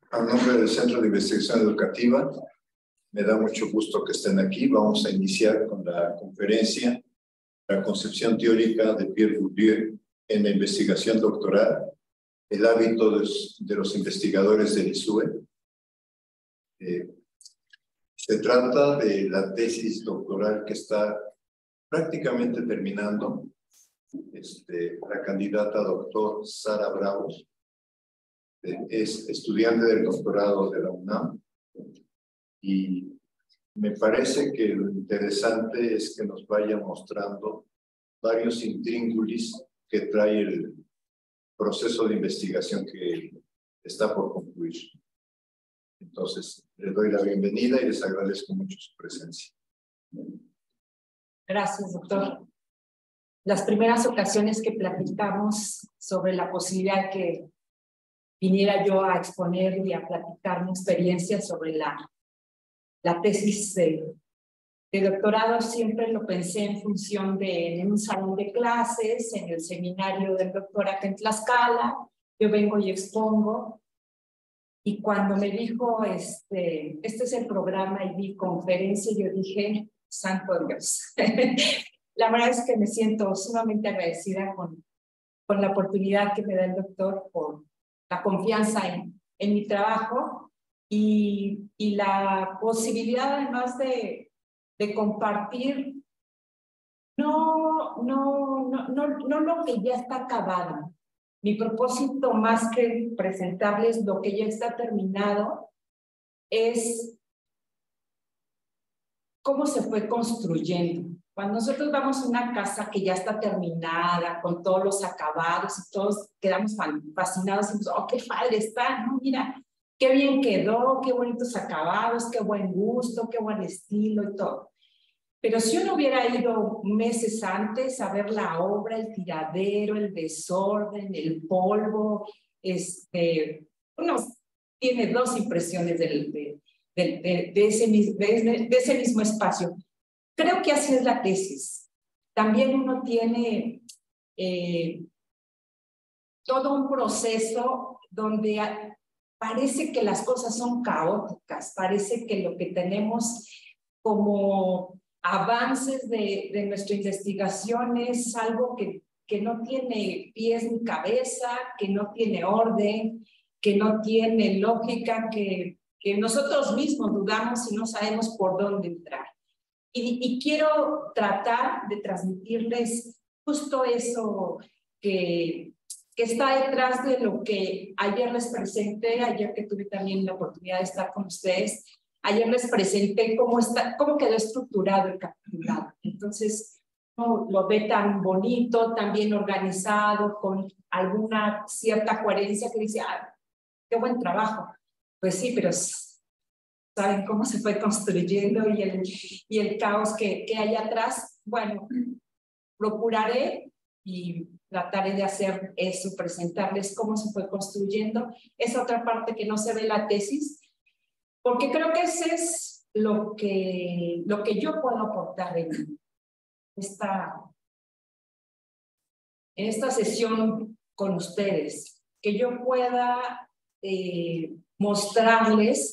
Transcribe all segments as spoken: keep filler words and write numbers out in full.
A nombre del Centro de Investigación Educativa, me da mucho gusto que estén aquí. Vamos a iniciar con la conferencia La concepción teórica de Pierre Bourdieu en la investigación doctoral, el hábito de, de los investigadores del I S U E. Eh, se trata de la tesis doctoral que está prácticamente terminando. Este, la candidata doctor Sara Bravo es estudiante del doctorado de la UNAM y me parece que lo interesante es que nos vaya mostrando varios intríngulis que trae el proceso de investigación que está por concluir. Entonces, les doy la bienvenida y les agradezco mucho su presencia. Gracias, doctor. Las primeras ocasiones que platicamos sobre la posibilidad que viniera yo a exponer y a platicar mi experiencia sobre la, la tesis de, de doctorado, siempre lo pensé en función de en un salón de clases, en el seminario del doctor acá en Tlaxcala. Yo vengo y expongo. Y cuando me dijo, este, este es el programa y vi conferencia, yo dije, santo Dios. La verdad es que me siento sumamente agradecida con, con la oportunidad que me da el doctor por la confianza en, en mi trabajo y, y la posibilidad además de, de compartir no, no, no, no, no lo que ya está acabado. Mi propósito más que presentarles lo que ya está terminado es cómo se fue construyendo. Cuando nosotros vamos a una casa que ya está terminada, con todos los acabados y todos quedamos fascinados y decimos, oh, qué padre está, ¿no? Mira, qué bien quedó, qué bonitos acabados, qué buen gusto, qué buen estilo y todo. Pero si uno hubiera ido meses antes a ver la obra, el tiradero, el desorden, el polvo, este, uno tiene dos impresiones del, de, de, de, de, ese, de, de ese mismo espacio. Creo que así es la tesis. También uno tiene eh, todo un proceso donde parece que las cosas son caóticas, parece que lo que tenemos como avances de, de nuestra investigación es algo que, que no tiene pies ni cabeza, que no tiene orden, que no tiene lógica, que, que nosotros mismos dudamos y no sabemos por dónde entrar. Y, y quiero tratar de transmitirles justo eso que, que está detrás de lo que ayer les presenté, ayer que tuve también la oportunidad de estar con ustedes. Ayer les presenté cómo, está, cómo quedó estructurado el capitulado. Entonces, ¿no? Lo ve tan bonito, tan bien organizado, con alguna cierta coherencia que dice, ah, qué buen trabajo. Pues sí, pero ¿saben cómo se fue construyendo y el, y el caos que, que hay atrás? Bueno, procuraré y trataré de hacer eso, presentarles cómo se fue construyendo. Esa otra parte que no se ve en la tesis, porque creo que ese es lo que, lo que yo puedo aportar en esta, en esta sesión con ustedes, que yo pueda eh, mostrarles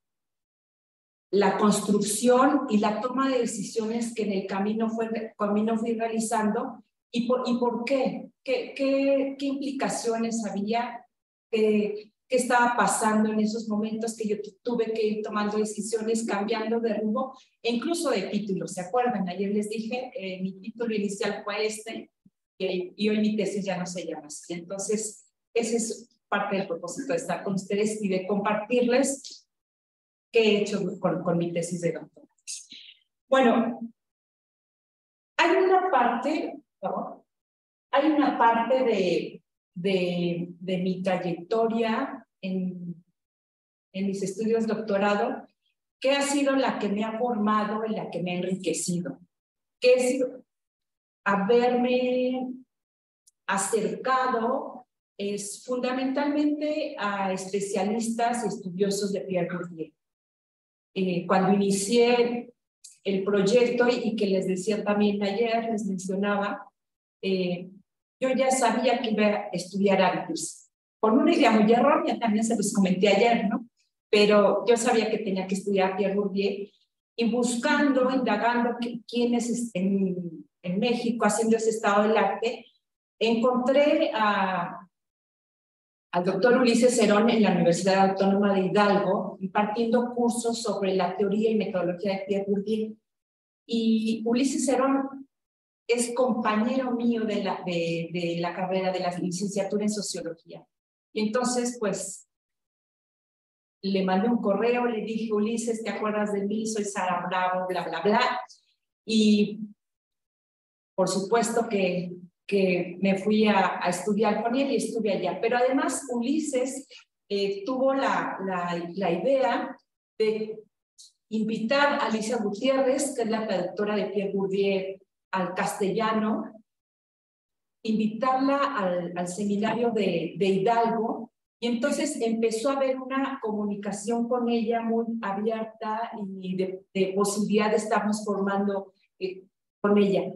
la construcción y la toma de decisiones que en el camino, fue, camino fui realizando y por, y por qué, qué, qué, qué implicaciones había, qué, qué estaba pasando en esos momentos que yo tuve que ir tomando decisiones, cambiando de rumbo e incluso de título. ¿Se acuerdan? Ayer les dije, eh, mi título inicial fue este y, y hoy mi tesis ya no se llama así. Entonces, ese es parte del propósito de estar con ustedes y de compartirles qué he hecho con, con mi tesis de doctorado. Bueno, hay una parte, ¿no? Hay una parte de, de, de mi trayectoria en, en mis estudios de doctorado que ha sido la que me ha formado y la que me ha enriquecido, que es haberme acercado es fundamentalmente a especialistas y estudiosos de Pierre Bourdieu. Eh, cuando inicié el proyecto y, y que les decía también ayer, les mencionaba, eh, yo ya sabía que iba a estudiar hábitos, con una idea muy errónea, también se los comenté ayer, ¿no? Pero yo sabía que tenía que estudiar Pierre Bourdieu, y buscando, indagando quiénes en, en México haciendo ese estado del arte, encontré a, al doctor Ulises Cerón en la Universidad Autónoma de Hidalgo, impartiendo cursos sobre la teoría y metodología de Pierre Bourdieu. Y Ulises Cerón es compañero mío de la, de, de la carrera de la licenciatura en Sociología. Y entonces, pues, le mandé un correo, le dije, Ulises, ¿te acuerdas de mí? Soy Sara Bravo, bla, bla, bla. Y por supuesto que, que me fui a, a estudiar con él y estuve allá. Pero además, Ulises eh, tuvo la, la, la idea de invitar a Alicia Gutiérrez, que es la traductora de Pierre Bourdieu, al castellano, invitarla al, al seminario de, de Hidalgo. Y entonces empezó a haber una comunicación con ella muy abierta y de, de posibilidad de estarnos formando eh, con ella.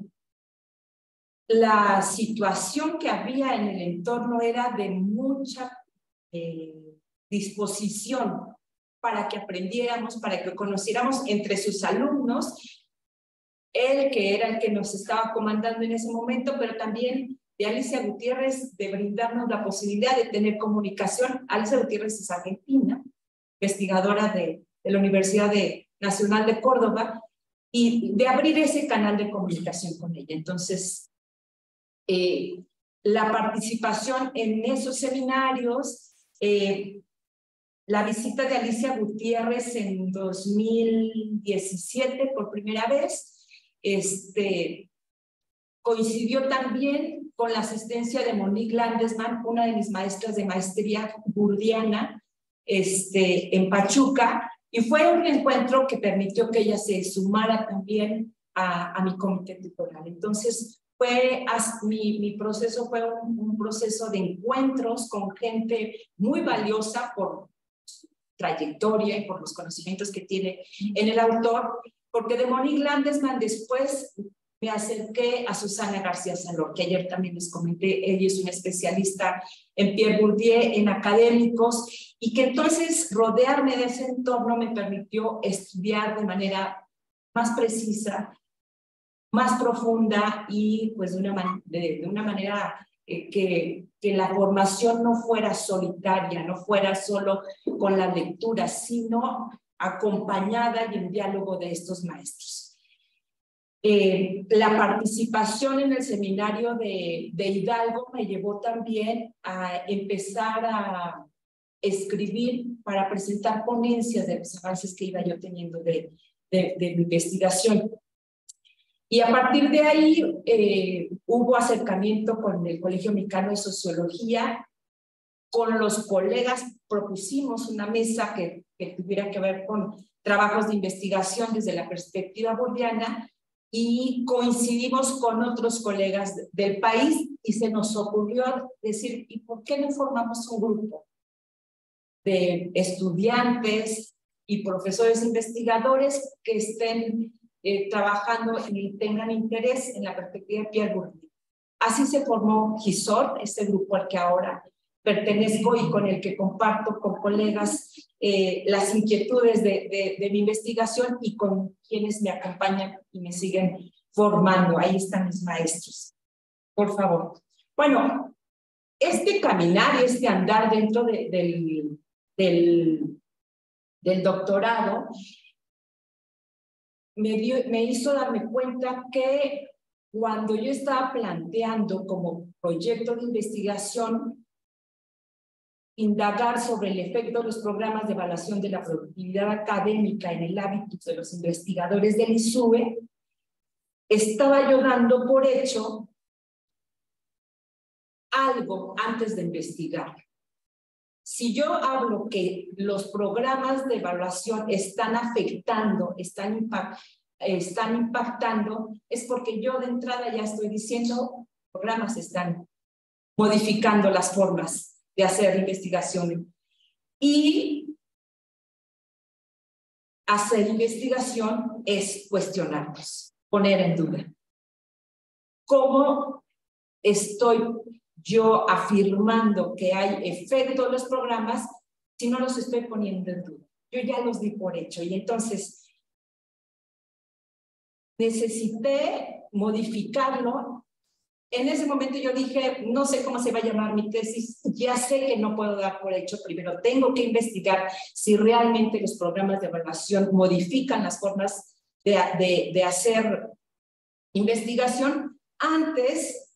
La situación que había en el entorno era de mucha eh, disposición para que aprendiéramos, para que conociéramos entre sus alumnos, él que era el que nos estaba comandando en ese momento, pero también de Alicia Gutiérrez, de brindarnos la posibilidad de tener comunicación. Alicia Gutiérrez es argentina, investigadora de, de la Universidad de, Nacional de Córdoba, y de abrir ese canal de comunicación con ella. Entonces, eh, la participación en esos seminarios, eh, la visita de Alicia Gutiérrez en dos mil diecisiete por primera vez, este, coincidió también con la asistencia de Monique Landesman, una de mis maestras de maestría burdiana, este, en Pachuca, y fue un encuentro que permitió que ella se sumara también a, a mi comité tutorial. Entonces, fue, mi, mi proceso fue un, un proceso de encuentros con gente muy valiosa por su trayectoria y por los conocimientos que tiene en el autor, porque de Monique Landesman después me acerqué a Susana García Salor, que ayer también les comenté. Ella es una especialista en Pierre Bourdieu, en académicos, y que entonces rodearme de ese entorno me permitió estudiar de manera más precisa, más profunda y pues de una, man de, de una manera eh, que, que la formación no fuera solitaria, no fuera solo con la lectura, sino acompañada y en diálogo de estos maestros. Eh, la participación en el seminario de, de Hidalgo me llevó también a empezar a escribir para presentar ponencias de los avances que iba yo teniendo de, de, de mi investigación. Y a partir de ahí eh, hubo acercamiento con el Colegio Mexicano de Sociología, con los colegas propusimos una mesa que, que tuviera que ver con trabajos de investigación desde la perspectiva bourdiana, y coincidimos con otros colegas del país y se nos ocurrió decir, ¿y por qué no formamos un grupo de estudiantes y profesores investigadores que estén eh, trabajando y tengan interés en la perspectiva de Pierre Bourdieu? Así se formó GISOR, este grupo al que ahora pertenezco y con el que comparto con colegas eh, las inquietudes de, de, de mi investigación y con quienes me acompañan y me siguen formando. Ahí están mis maestros, por favor. Bueno, este caminar y este andar dentro de, del, del, del doctorado me, dio, me hizo darme cuenta que cuando yo estaba planteando como proyecto de investigación indagar sobre el efecto de los programas de evaluación de la productividad académica en el hábitus de los investigadores del I S U E, estaba yo dando por hecho algo antes de investigar. Si yo hablo que los programas de evaluación están afectando, están, impact, están impactando, es porque yo de entrada ya estoy diciendo programas están modificando las formas de hacer investigación. Y hacer investigación es cuestionarnos, poner en duda. ¿Cómo estoy yo afirmando que hay efecto en los programas si no los estoy poniendo en duda? Yo ya los di por hecho y entonces necesité modificarlo. En ese momento yo dije, no sé cómo se va a llamar mi tesis, ya sé que no puedo dar por hecho, primero tengo que investigar si realmente los programas de evaluación modifican las formas de, de, de hacer investigación antes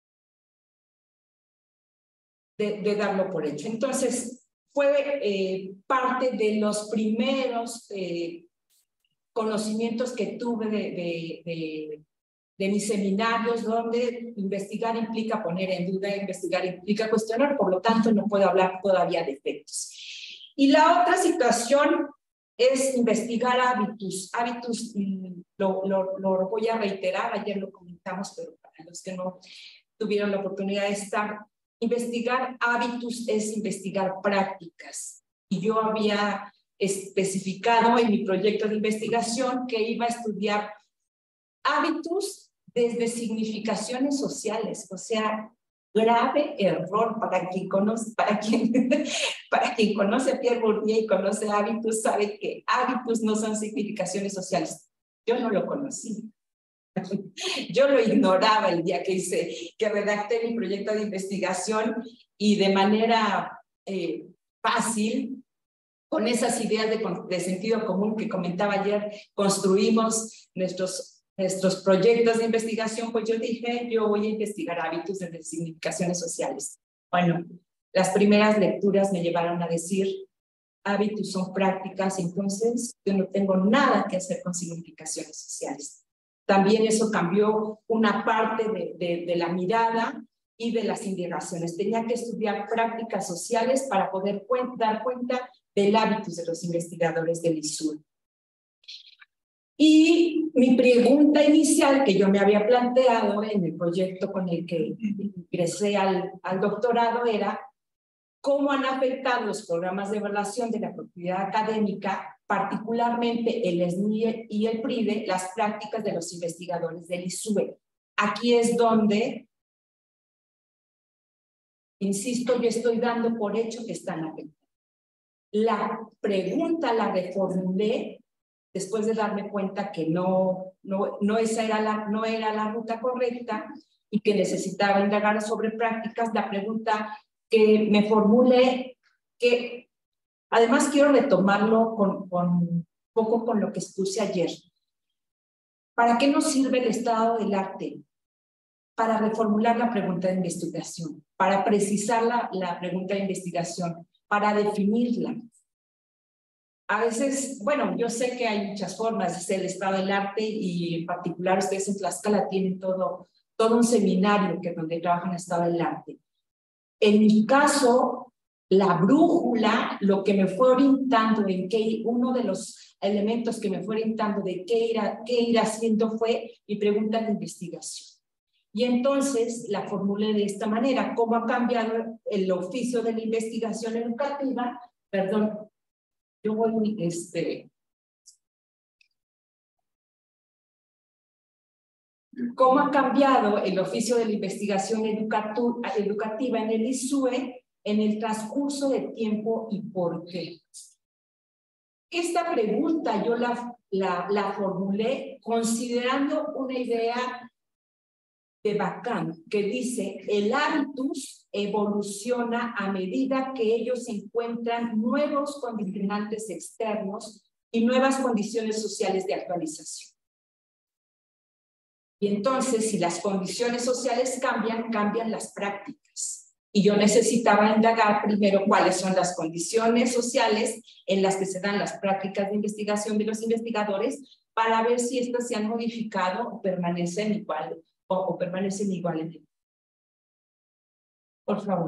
de, de darlo por hecho. Entonces, fue eh, parte de los primeros eh, conocimientos que tuve de, de, de, de mis seminarios, donde investigar implica poner en duda, investigar implica cuestionar, por lo tanto no puedo hablar todavía de efectos. Y la otra situación es investigar hábitos. Hábitos, lo, lo, lo voy a reiterar, ayer lo comentamos, pero para los que no tuvieron la oportunidad de estar, investigar hábitos es investigar prácticas. Y yo había especificado en mi proyecto de investigación que iba a estudiar hábitos desde significaciones sociales, o sea, grave error para quien conoce, para quien, para quien conoce a Pierre Bourdieu y conoce hábitos, sabe que hábitos no son significaciones sociales. Yo no lo conocí. Yo lo ignoraba el día que hice, que redacté mi proyecto de investigación y de manera eh, fácil, con esas ideas de, de sentido común que comentaba ayer, construimos nuestros nuestros proyectos de investigación, pues yo dije, yo voy a investigar hábitos desde significaciones sociales. Bueno, las primeras lecturas me llevaron a decir, hábitos son prácticas, entonces yo no tengo nada que hacer con significaciones sociales. También eso cambió una parte de, de, de la mirada y de las indagaciones. Tenía que estudiar prácticas sociales para poder dar cuenta del hábitos de los investigadores del I S U E. Y mi pregunta inicial que yo me había planteado en el proyecto con el que ingresé al, al doctorado era cómo han afectado los programas de evaluación de la propiedad académica, particularmente el S N I E y el P R I D E, las prácticas de los investigadores del I S U E. Aquí es donde, insisto, yo estoy dando por hecho que están afectados. La pregunta la reformulé después de darme cuenta que no, no, no, esa era la, no era la ruta correcta y que necesitaba indagar sobre prácticas. La pregunta que me formulé, que además quiero retomarlo con, con un poco con lo que expuse ayer. ¿Para qué nos sirve el estado del arte? Para reformular la pregunta de investigación, para precisar la, la pregunta de investigación, para definirla. A veces, bueno, yo sé que hay muchas formas, es el estado del arte y en particular ustedes en Tlaxcala tienen todo, todo un seminario que donde trabajan el estado del arte. En mi caso, la brújula, lo que me fue orientando en qué, uno de los elementos que me fue orientando de qué ir, a, qué ir haciendo fue mi pregunta de investigación. Y entonces la formulé de esta manera: ¿cómo ha cambiado el oficio de la investigación educativa? Perdón, yo voy, este, ¿cómo ha cambiado el oficio de la investigación educativa en el I S U E en el transcurso del tiempo y por qué? Esta pregunta yo la, la, la formulé considerando una idea de Bacán, que dice: el hábitus evoluciona a medida que ellos encuentran nuevos condicionantes externos y nuevas condiciones sociales de actualización. Y entonces, si las condiciones sociales cambian, cambian las prácticas. Y yo necesitaba indagar primero cuáles son las condiciones sociales en las que se dan las prácticas de investigación de los investigadores, para ver si estas se han modificado o permanecen igual. O, o permanecen iguales. Por favor.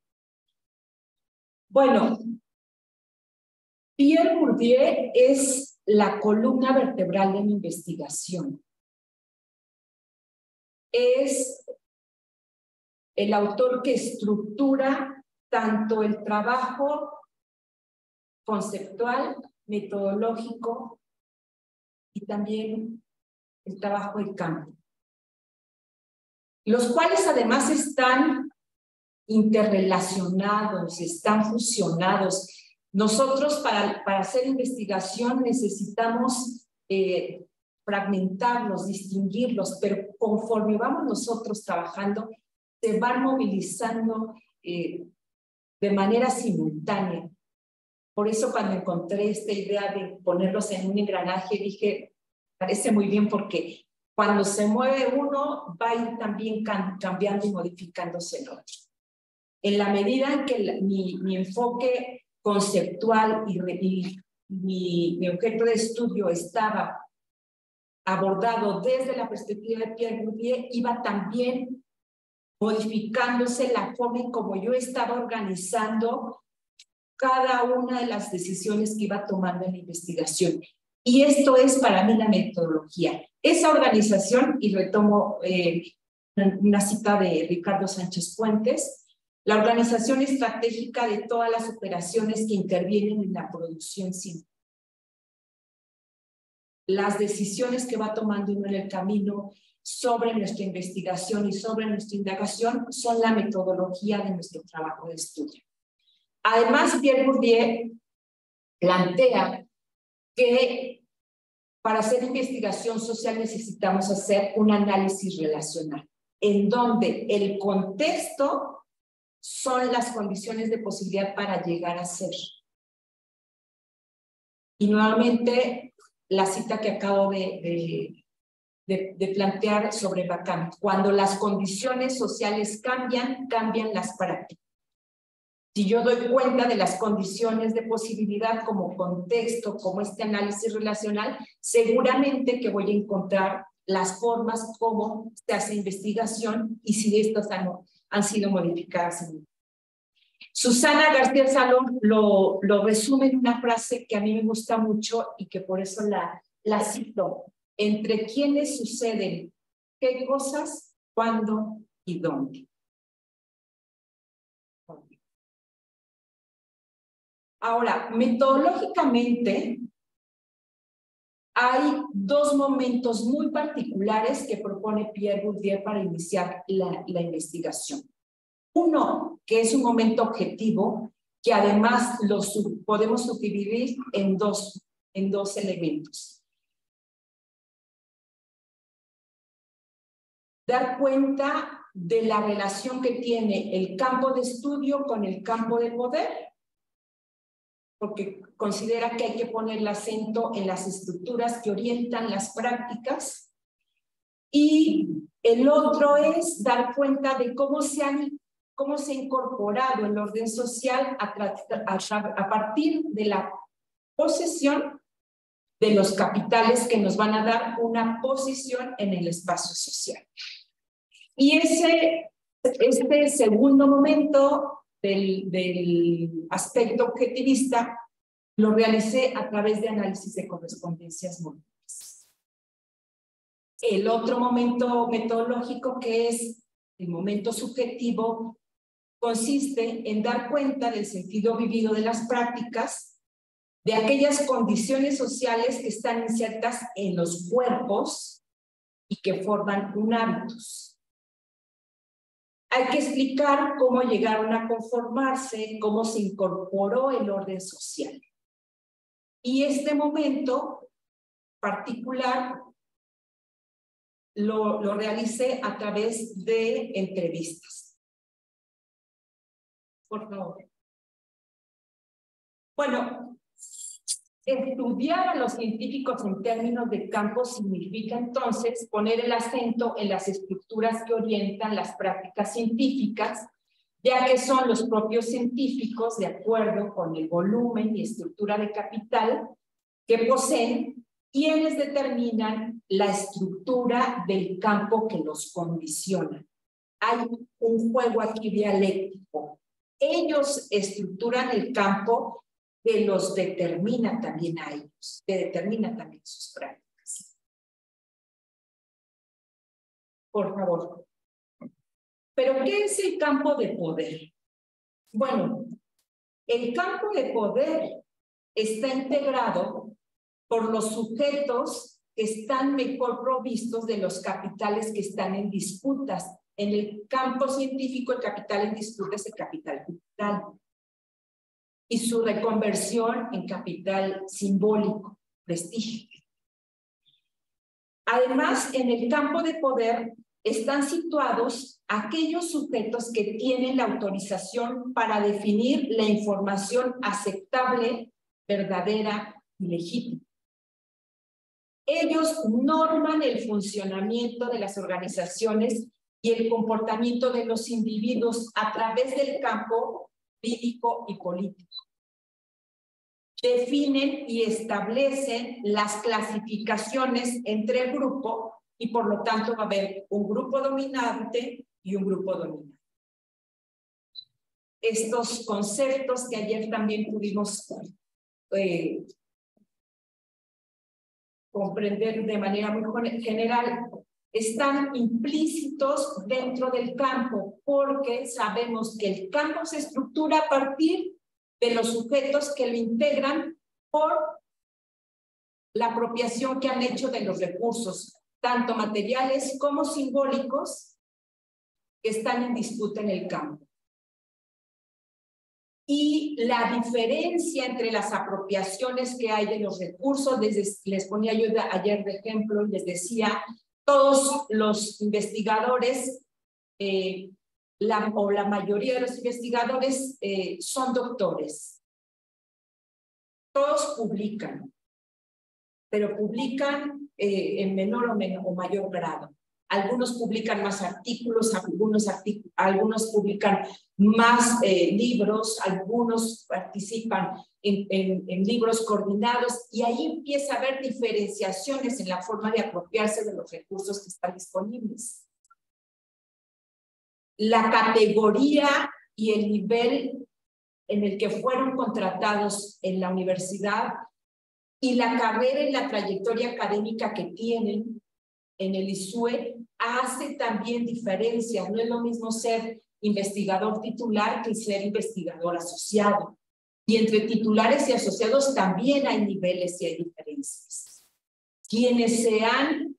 Bueno, Pierre Bourdieu es la columna vertebral de mi investigación. Es el autor que estructura tanto el trabajo conceptual, metodológico y también el trabajo de campo, los cuales además están interrelacionados, están fusionados. Nosotros para, para hacer investigación necesitamos eh, fragmentarlos, distinguirlos, pero conforme vamos nosotros trabajando, se van movilizando eh, de manera simultánea. Por eso cuando encontré esta idea de ponerlos en un engranaje, dije, parece muy bien porque cuando se mueve uno, va a ir también cambiando y modificándose el otro. En la medida en que la, mi, mi enfoque conceptual y, y mi, mi objeto de estudio estaba abordado desde la perspectiva de Pierre Bourdieu, iba también modificándose la forma en como yo estaba organizando cada una de las decisiones que iba tomando en la investigación. Y esto es para mí la metodología. Esa organización, y retomo eh, una cita de Ricardo Sánchez Fuentes, la organización estratégica de todas las operaciones que intervienen en la producción científica. Las decisiones que va tomando uno en el camino sobre nuestra investigación y sobre nuestra indagación son la metodología de nuestro trabajo de estudio. Además, Pierre Bourdieu plantea que para hacer investigación social necesitamos hacer un análisis relacional, en donde el contexto son las condiciones de posibilidad para llegar a ser. Y nuevamente, la cita que acabo de, de, de, de plantear sobre Lacan. Cuando las condiciones sociales cambian, cambian las prácticas. Si yo doy cuenta de las condiciones de posibilidad como contexto, como este análisis relacional, seguramente que voy a encontrar las formas como se hace investigación y si estas han, han sido modificadas. Susana García Salón lo, lo resume en una frase que a mí me gusta mucho y que por eso la, la cito. Entre quiénes suceden qué cosas, cuándo y dónde. Ahora, metodológicamente, hay dos momentos muy particulares que propone Pierre Bourdieu para iniciar la, la investigación. Uno, que es un momento objetivo, que además lo sub, podemos subdividir en dos, en dos elementos. Dar cuenta de la relación que tiene el campo de estudio con el campo de poder, porque considera que hay que poner el acento en las estructuras que orientan las prácticas. Y el otro es dar cuenta de cómo se, han, cómo se ha incorporado el orden social a, a, a partir de la posesión de los capitales que nos van a dar una posición en el espacio social. Y ese, este segundo momento Del, del aspecto objetivista, lo realicé a través de análisis de correspondencias múltiples. El otro momento metodológico, que es el momento subjetivo, consiste en dar cuenta del sentido vivido de las prácticas, de aquellas condiciones sociales que están insertas en los cuerpos y que forman un hábitos. Hay que explicar cómo llegaron a conformarse, cómo se incorporó el orden social. Y este momento particular lo, lo realicé a través de entrevistas. Por favor. Bueno, estudiar a los científicos en términos de campo significa entonces poner el acento en las estructuras que orientan las prácticas científicas, ya que son los propios científicos, de acuerdo con el volumen y estructura de capital que poseen, quienes determinan la estructura del campo que los condiciona. Hay un juego aquí dialéctico. Ellos estructuran el campo que los determina también a ellos, que determina también sus prácticas. Por favor. ¿Pero qué es el campo de poder? Bueno, el campo de poder está integrado por los sujetos que están mejor provistos de los capitales que están en disputas en el campo científico el capital en disputa es el capital cultural y su reconversión en capital simbólico, prestigio. Además, en el campo de poder están situados aquellos sujetos que tienen la autorización para definir la información aceptable, verdadera y legítima. Ellos norman el funcionamiento de las organizaciones y el comportamiento de los individuos a través del campo jurídico y político. Definen y establecen las clasificaciones entre el grupo y por lo tanto va a haber un grupo dominante y un grupo dominante. Estos conceptos que ayer también pudimos eh, comprender de manera muy general están implícitos dentro del campo porque sabemos que el campo se estructura a partir de los sujetos que lo integran por la apropiación que han hecho de los recursos, tanto materiales como simbólicos, que están en disputa en el campo. Y la diferencia entre las apropiaciones que hay de los recursos, les, les ponía yo de, ayer de ejemplo, les decía, todos los investigadores, eh, la, o la mayoría de los investigadores eh, son doctores. Todos publican, pero publican eh, en menor o, menor o mayor grado. Algunos publican más artículos, algunos, artículos, algunos publican más eh, libros, algunos participan en, en, en libros coordinados y ahí empieza a haber diferenciaciones en la forma de apropiarse de los recursos que están disponibles. La categoría y el nivel en el que fueron contratados en la universidad y la carrera y la trayectoria académica que tienen en el I S U E hace también diferencias. No es lo mismo ser investigador titular que ser investigador asociado. Y entre titulares y asociados también hay niveles y hay diferencias. Quienes se han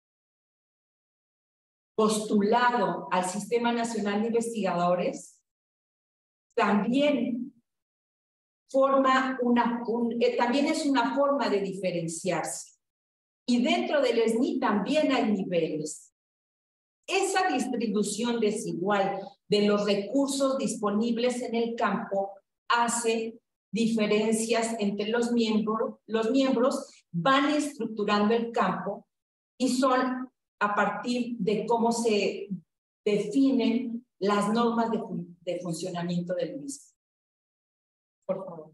postulado al Sistema Nacional de Investigadores también forma una, un, eh, también es una forma de diferenciarse. Y dentro del E S N I también hay niveles. Esa distribución desigual de los recursos disponibles en el campo hace diferencias entre los miembros. Los miembros van estructurando el campo y son a partir de cómo se definen las normas de, de funcionamiento del mismo. Por favor.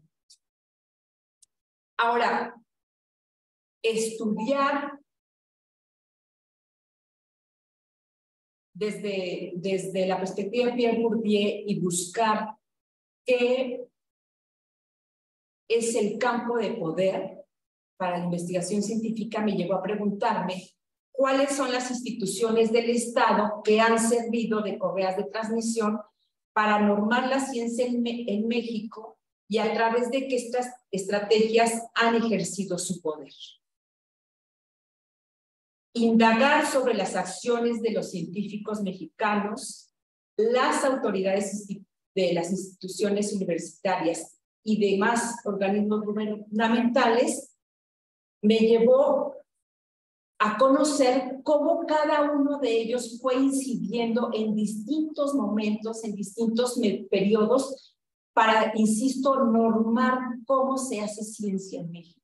Ahora, estudiar desde, desde la perspectiva de Pierre Bourdieu y buscar qué es el campo de poder para la investigación científica me llevó a preguntarme cuáles son las instituciones del Estado que han servido de correas de transmisión para normar la ciencia en, en México y a través de qué estas estrategias han ejercido su poder. Indagar sobre las acciones de los científicos mexicanos, las autoridades de las instituciones universitarias y demás organismos gubernamentales me llevó a conocer cómo cada uno de ellos fue incidiendo en distintos momentos, en distintos periodos, para, insisto, normar cómo se hace ciencia en México.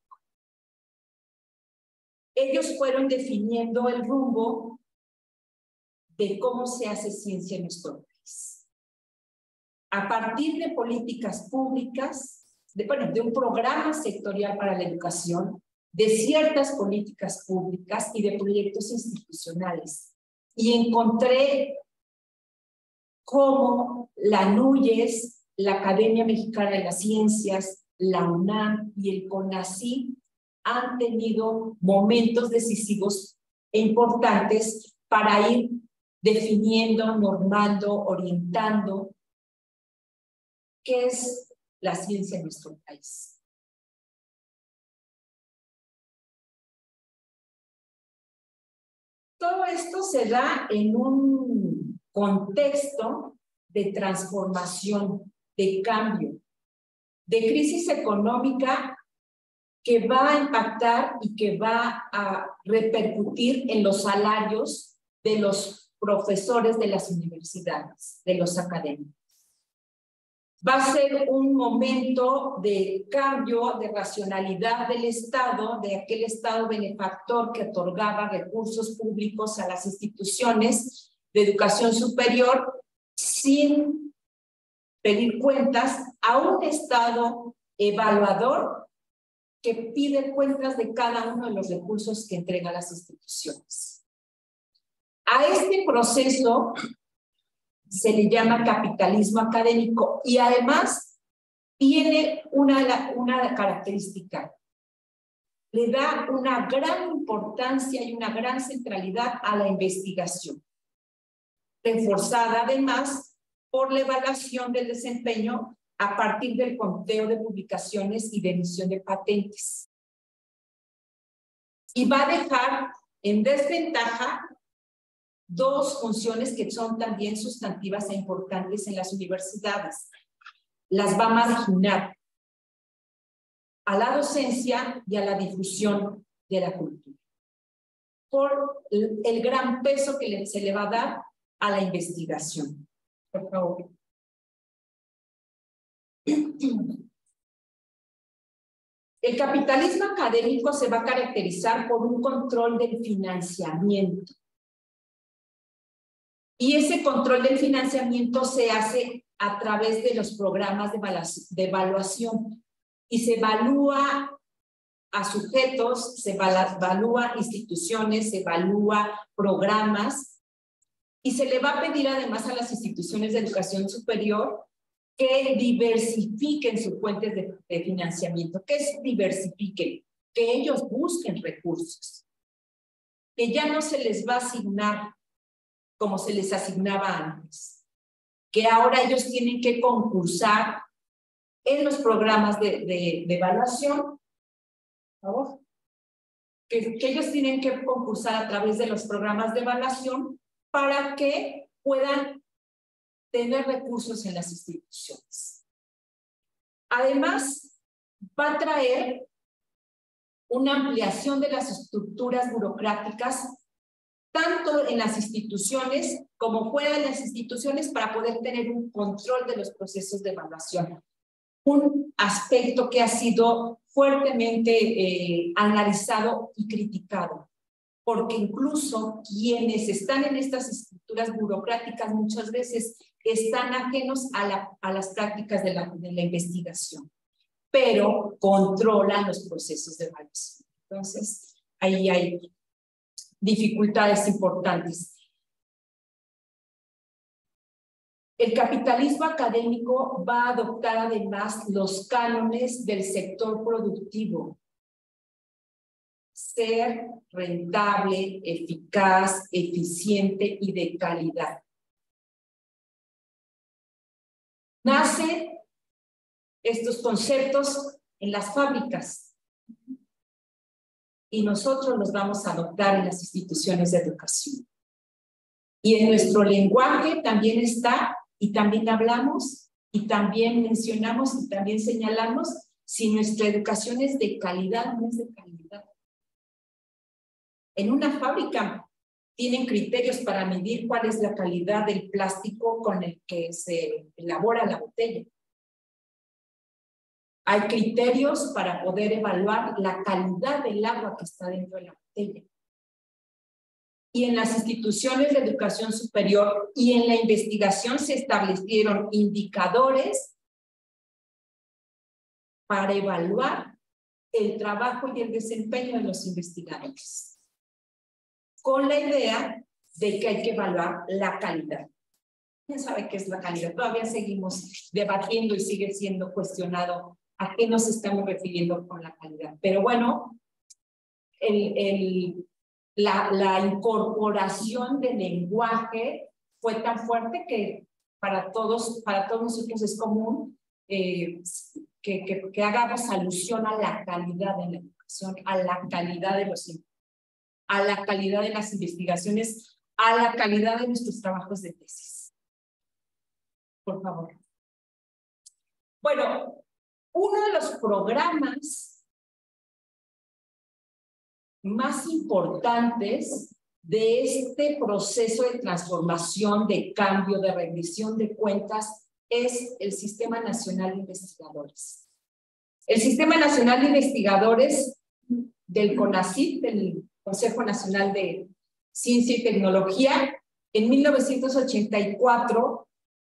Ellos fueron definiendo el rumbo de cómo se hace ciencia en nuestro país. A partir de políticas públicas, de, bueno, de un programa sectorial para la educación, de ciertas políticas públicas y de proyectos institucionales. Y encontré cómo la NUYES, la Academia Mexicana de las Ciencias, la UNAM y el CONACYT han tenido momentos decisivos e importantes para ir definiendo, normando, orientando qué es la ciencia en nuestro país. Todo esto se da en un contexto de transformación, de cambio, de crisis económica que va a impactar y que va a repercutir en los salarios de los profesores de las universidades, de los académicos. Va a ser un momento de cambio, de racionalidad del Estado, de aquel Estado benefactor que otorgaba recursos públicos a las instituciones de educación superior sin pedir cuentas, a un Estado evaluador que pide cuentas de cada uno de los recursos que entrega a las instituciones. A este proceso se le llama capitalismo académico y además tiene una, una característica. Le da una gran importancia y una gran centralidad a la investigación, reforzada además por la evaluación del desempeño a partir del conteo de publicaciones y de emisión de patentes. Y va a dejar en desventaja dos funciones que son también sustantivas e importantes en las universidades. Las va a marginar a la docencia y a la difusión de la cultura, por el, el gran peso que le, se le va a dar a la investigación. Por favor. El capitalismo académico se va a caracterizar por un control del financiamiento. Y ese control del financiamiento se hace a través de los programas de evaluación y se evalúa a sujetos, se evalúa instituciones, se evalúa programas y se le va a pedir además a las instituciones de educación superior que diversifiquen sus fuentes de, de financiamiento. ¿Qué es diversifiquen? Que ellos busquen recursos, que ya no se les va a asignar como se les asignaba antes, que ahora ellos tienen que concursar en los programas de, de, de evaluación, por favor, que, que ellos tienen que concursar a través de los programas de evaluación para que puedan tener recursos en las instituciones. Además, va a traer una ampliación de las estructuras burocráticas tanto en las instituciones como fuera de las instituciones para poder tener un control de los procesos de evaluación. Un aspecto que ha sido fuertemente eh, analizado y criticado, porque incluso quienes están en estas estructuras burocráticas muchas veces están ajenos a, la, a las prácticas de la, de la investigación, pero controlan los procesos de evaluación. Entonces, ahí hay dificultades importantes. El capitalismo académico va a adoptar además los cánones del sector productivo. Ser rentable, eficaz, eficiente y de calidad. Nacen estos conceptos en las fábricas y nosotros los vamos a adoptar en las instituciones de educación. Y en nuestro lenguaje también está, y también hablamos, y también mencionamos, y también señalamos si nuestra educación es de calidad o no es de calidad. En una fábrica tienen criterios para medir cuál es la calidad del plástico con el que se elabora la botella. Hay criterios para poder evaluar la calidad del agua que está dentro de la botella. Y en las instituciones de educación superior y en la investigación se establecieron indicadores para evaluar el trabajo y el desempeño de los investigadores, con la idea de que hay que evaluar la calidad. ¿Quién sabe qué es la calidad? Todavía seguimos debatiendo y sigue siendo cuestionado a qué nos estamos refiriendo con la calidad. Pero bueno, el, el, la, la incorporación del lenguaje fue tan fuerte que para todos, para todos nosotros es común eh, que, que, que hagamos alusión a la calidad de la educación, a la calidad de los a la calidad de las investigaciones, a la calidad de nuestros trabajos de tesis. Por favor. Bueno, uno de los programas más importantes de este proceso de transformación, de cambio, de rendición de cuentas, es el Sistema Nacional de Investigadores. El Sistema Nacional de Investigadores del CONACYT, del Consejo Nacional de Ciencia y Tecnología, en mil novecientos ochenta y cuatro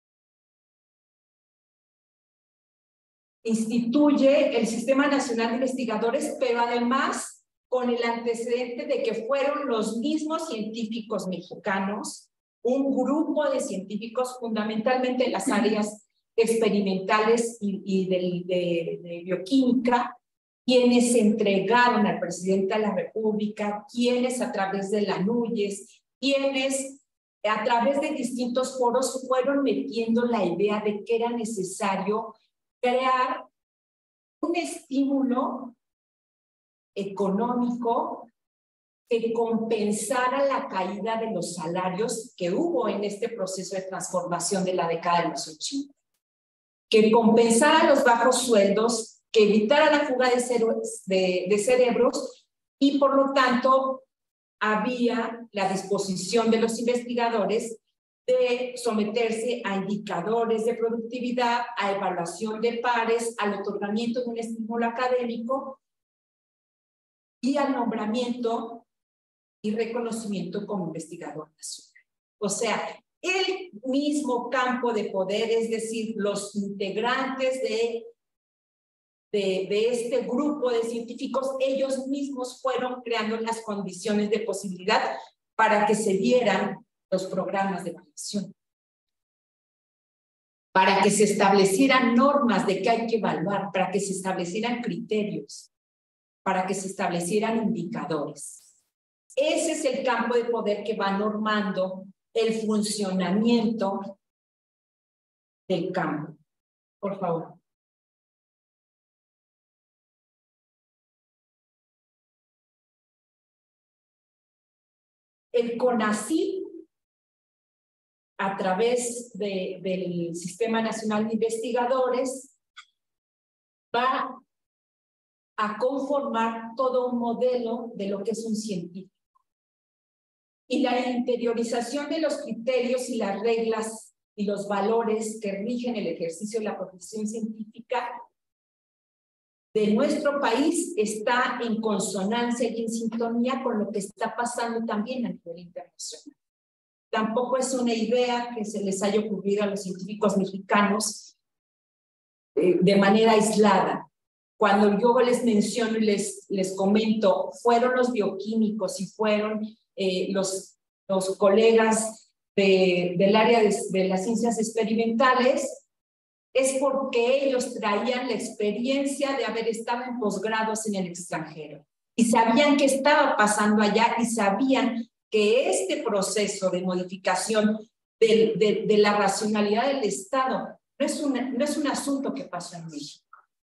instituye el Sistema Nacional de Investigadores, pero además con el antecedente de que fueron los mismos científicos mexicanos, un grupo de científicos fundamentalmente en las áreas experimentales y, y de, de, de bioquímica, quienes entregaron al presidente de la República, quienes a través de la NUYES, quienes a través de distintos foros fueron metiendo la idea de que era necesario crear un estímulo económico que compensara la caída de los salarios que hubo en este proceso de transformación de la década de los ochenta, que compensara los bajos sueldos, que evitara la fuga de, cerebros, de, de cerebros y por lo tanto había la disposición de los investigadores de someterse a indicadores de productividad, a evaluación de pares, al otorgamiento de un estímulo académico y al nombramiento y reconocimiento como investigador nacional. O sea, el mismo campo de poder, es decir, los integrantes de, de, de este grupo de científicos, ellos mismos fueron creando las condiciones de posibilidad para que se dieran los programas de evaluación, para que se establecieran normas de qué hay que evaluar, para que se establecieran criterios, para que se establecieran indicadores. Ese es el campo de poder que va normando el funcionamiento del campo. Por favor. El CONACYT, a través de, del Sistema Nacional de Investigadores, va a conformar todo un modelo de lo que es un científico. Y la interiorización de los criterios y las reglas y los valores que rigen el ejercicio de la profesión científica de nuestro país está en consonancia y en sintonía con lo que está pasando también a nivel internacional. Tampoco es una idea que se les haya ocurrido a los científicos mexicanos eh, de manera aislada. Cuando yo les menciono y les, les comento, fueron los bioquímicos y fueron eh, los, los colegas de, del área de, de las ciencias experimentales, es porque ellos traían la experiencia de haber estado en posgrados en el extranjero y sabían qué estaba pasando allá y sabían que este proceso de modificación de, de, de la racionalidad del Estado no es, una, no es un asunto que pasó en México.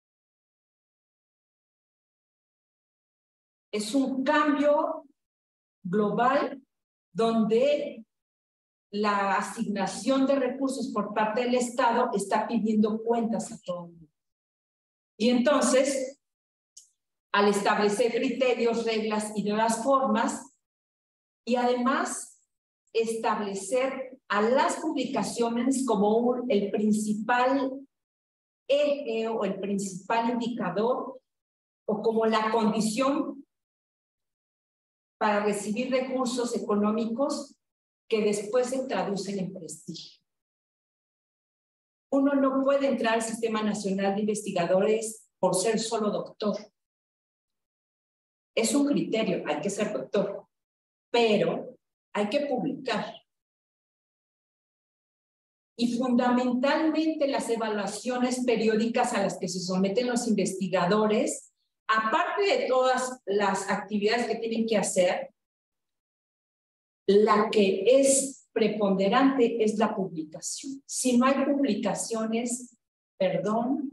Es un cambio global donde la asignación de recursos por parte del Estado está pidiendo cuentas a todo el mundo. Y entonces, al establecer criterios, reglas y nuevas formas, y además establecer a las publicaciones como un, el principal eje o el principal indicador o como la condición para recibir recursos económicos que después se traducen en prestigio. Uno no puede entrar al Sistema Nacional de Investigadores por ser solo doctor. Es un criterio, hay que ser doctor, pero hay que publicar. Y fundamentalmente las evaluaciones periódicas a las que se someten los investigadores, aparte de todas las actividades que tienen que hacer, la que es preponderante es la publicación. Si no hay publicaciones, perdón,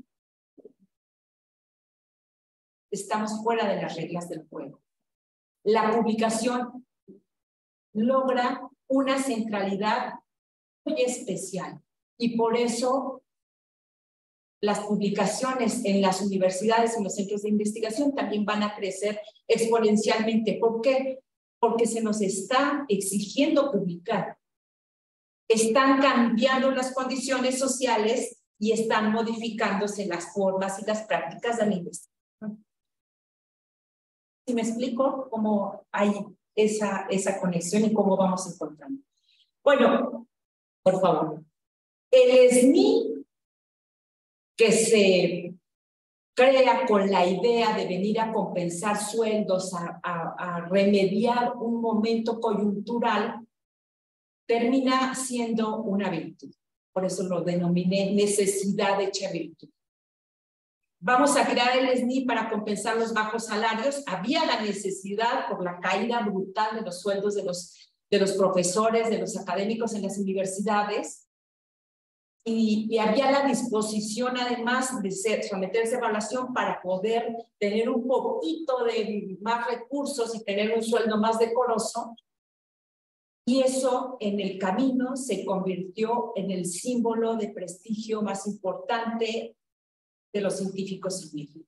estamos fuera de las reglas del juego. La publicación logra una centralidad muy especial. Y por eso las publicaciones en las universidades, en los centros de investigación, también van a crecer exponencialmente. ¿Por qué? Porque se nos está exigiendo publicar. Están cambiando las condiciones sociales y están modificándose las formas y las prácticas de la investigación. ¿Sí me explico cómo hay esa, esa conexión y cómo vamos encontrando? Bueno, por favor. El S N I que se crea con la idea de venir a compensar sueldos, a, a, a remediar un momento coyuntural, termina siendo una virtud. Por eso lo denominé necesidad hecha virtud. Vamos a crear el S N I para compensar los bajos salarios. Había la necesidad por la caída brutal de los sueldos de los, de los profesores, de los académicos en las universidades. Y, y había la disposición además de ser, someterse a evaluación para poder tener un poquito de más recursos y tener un sueldo más decoroso. Y eso en el camino se convirtió en el símbolo de prestigio más importante de los científicos en México.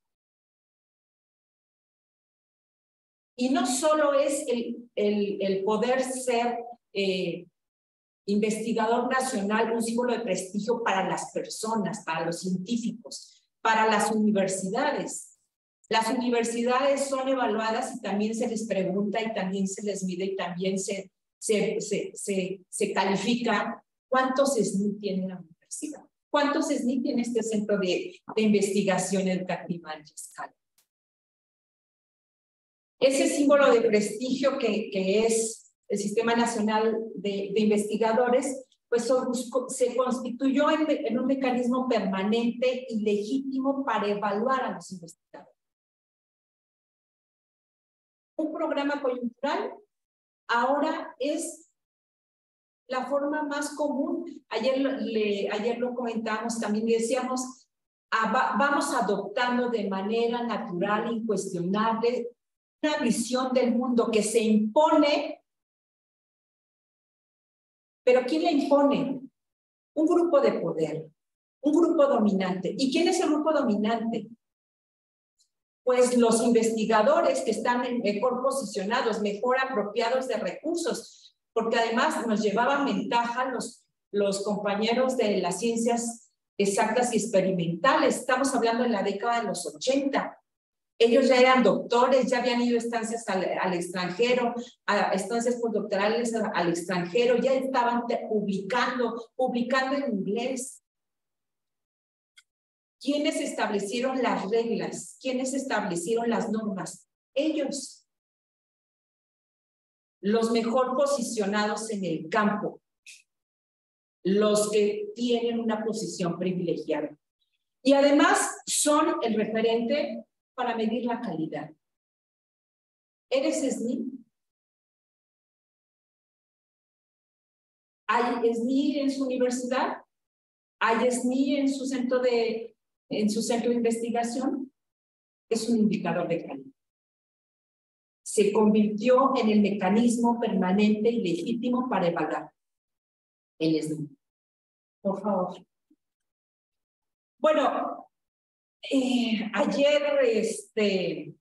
Y no solo es el, el, el poder ser eh, investigador nacional, un símbolo de prestigio para las personas, para los científicos, para las universidades. Las universidades son evaluadas y también se les pregunta y también se les mide y también se, se, se, se, se califica cuántos S N I tiene la universidad, cuántos S N I tiene este centro de, de investigación educativa en escala. Ese símbolo de prestigio que, que es el Sistema Nacional de, de Investigadores, pues se constituyó en, en un mecanismo permanente y legítimo para evaluar a los investigadores. Un programa coyuntural ahora es la forma más común. Ayer, le, ayer lo comentábamos también y decíamos, ah, va, vamos adoptando de manera natural, incuestionable, una visión del mundo que se impone. ¿Pero quién la impone? Un grupo de poder, un grupo dominante. ¿Y quién es el grupo dominante? Pues los investigadores que están mejor posicionados, mejor apropiados de recursos, porque además nos llevaban ventaja los, los compañeros de las ciencias exactas y experimentales. Estamos hablando de la década de los ochenta. Ellos ya eran doctores, ya habían ido a estancias al, al extranjero, a estancias postdoctorales al, al extranjero, ya estaban publicando, publicando en inglés. ¿Quiénes establecieron las reglas? ¿Quiénes establecieron las normas? Ellos. Los mejor posicionados en el campo. Los que tienen una posición privilegiada. Y además son el referente para medir la calidad. ¿Eres S N I? ¿Hay S N I en su universidad? ¿Hay S N I en su centro de, en su centro de investigación? Es un indicador de calidad. Se convirtió en el mecanismo permanente y legítimo para evaluar el S N I. Por favor. Bueno, Eh, ayer, este,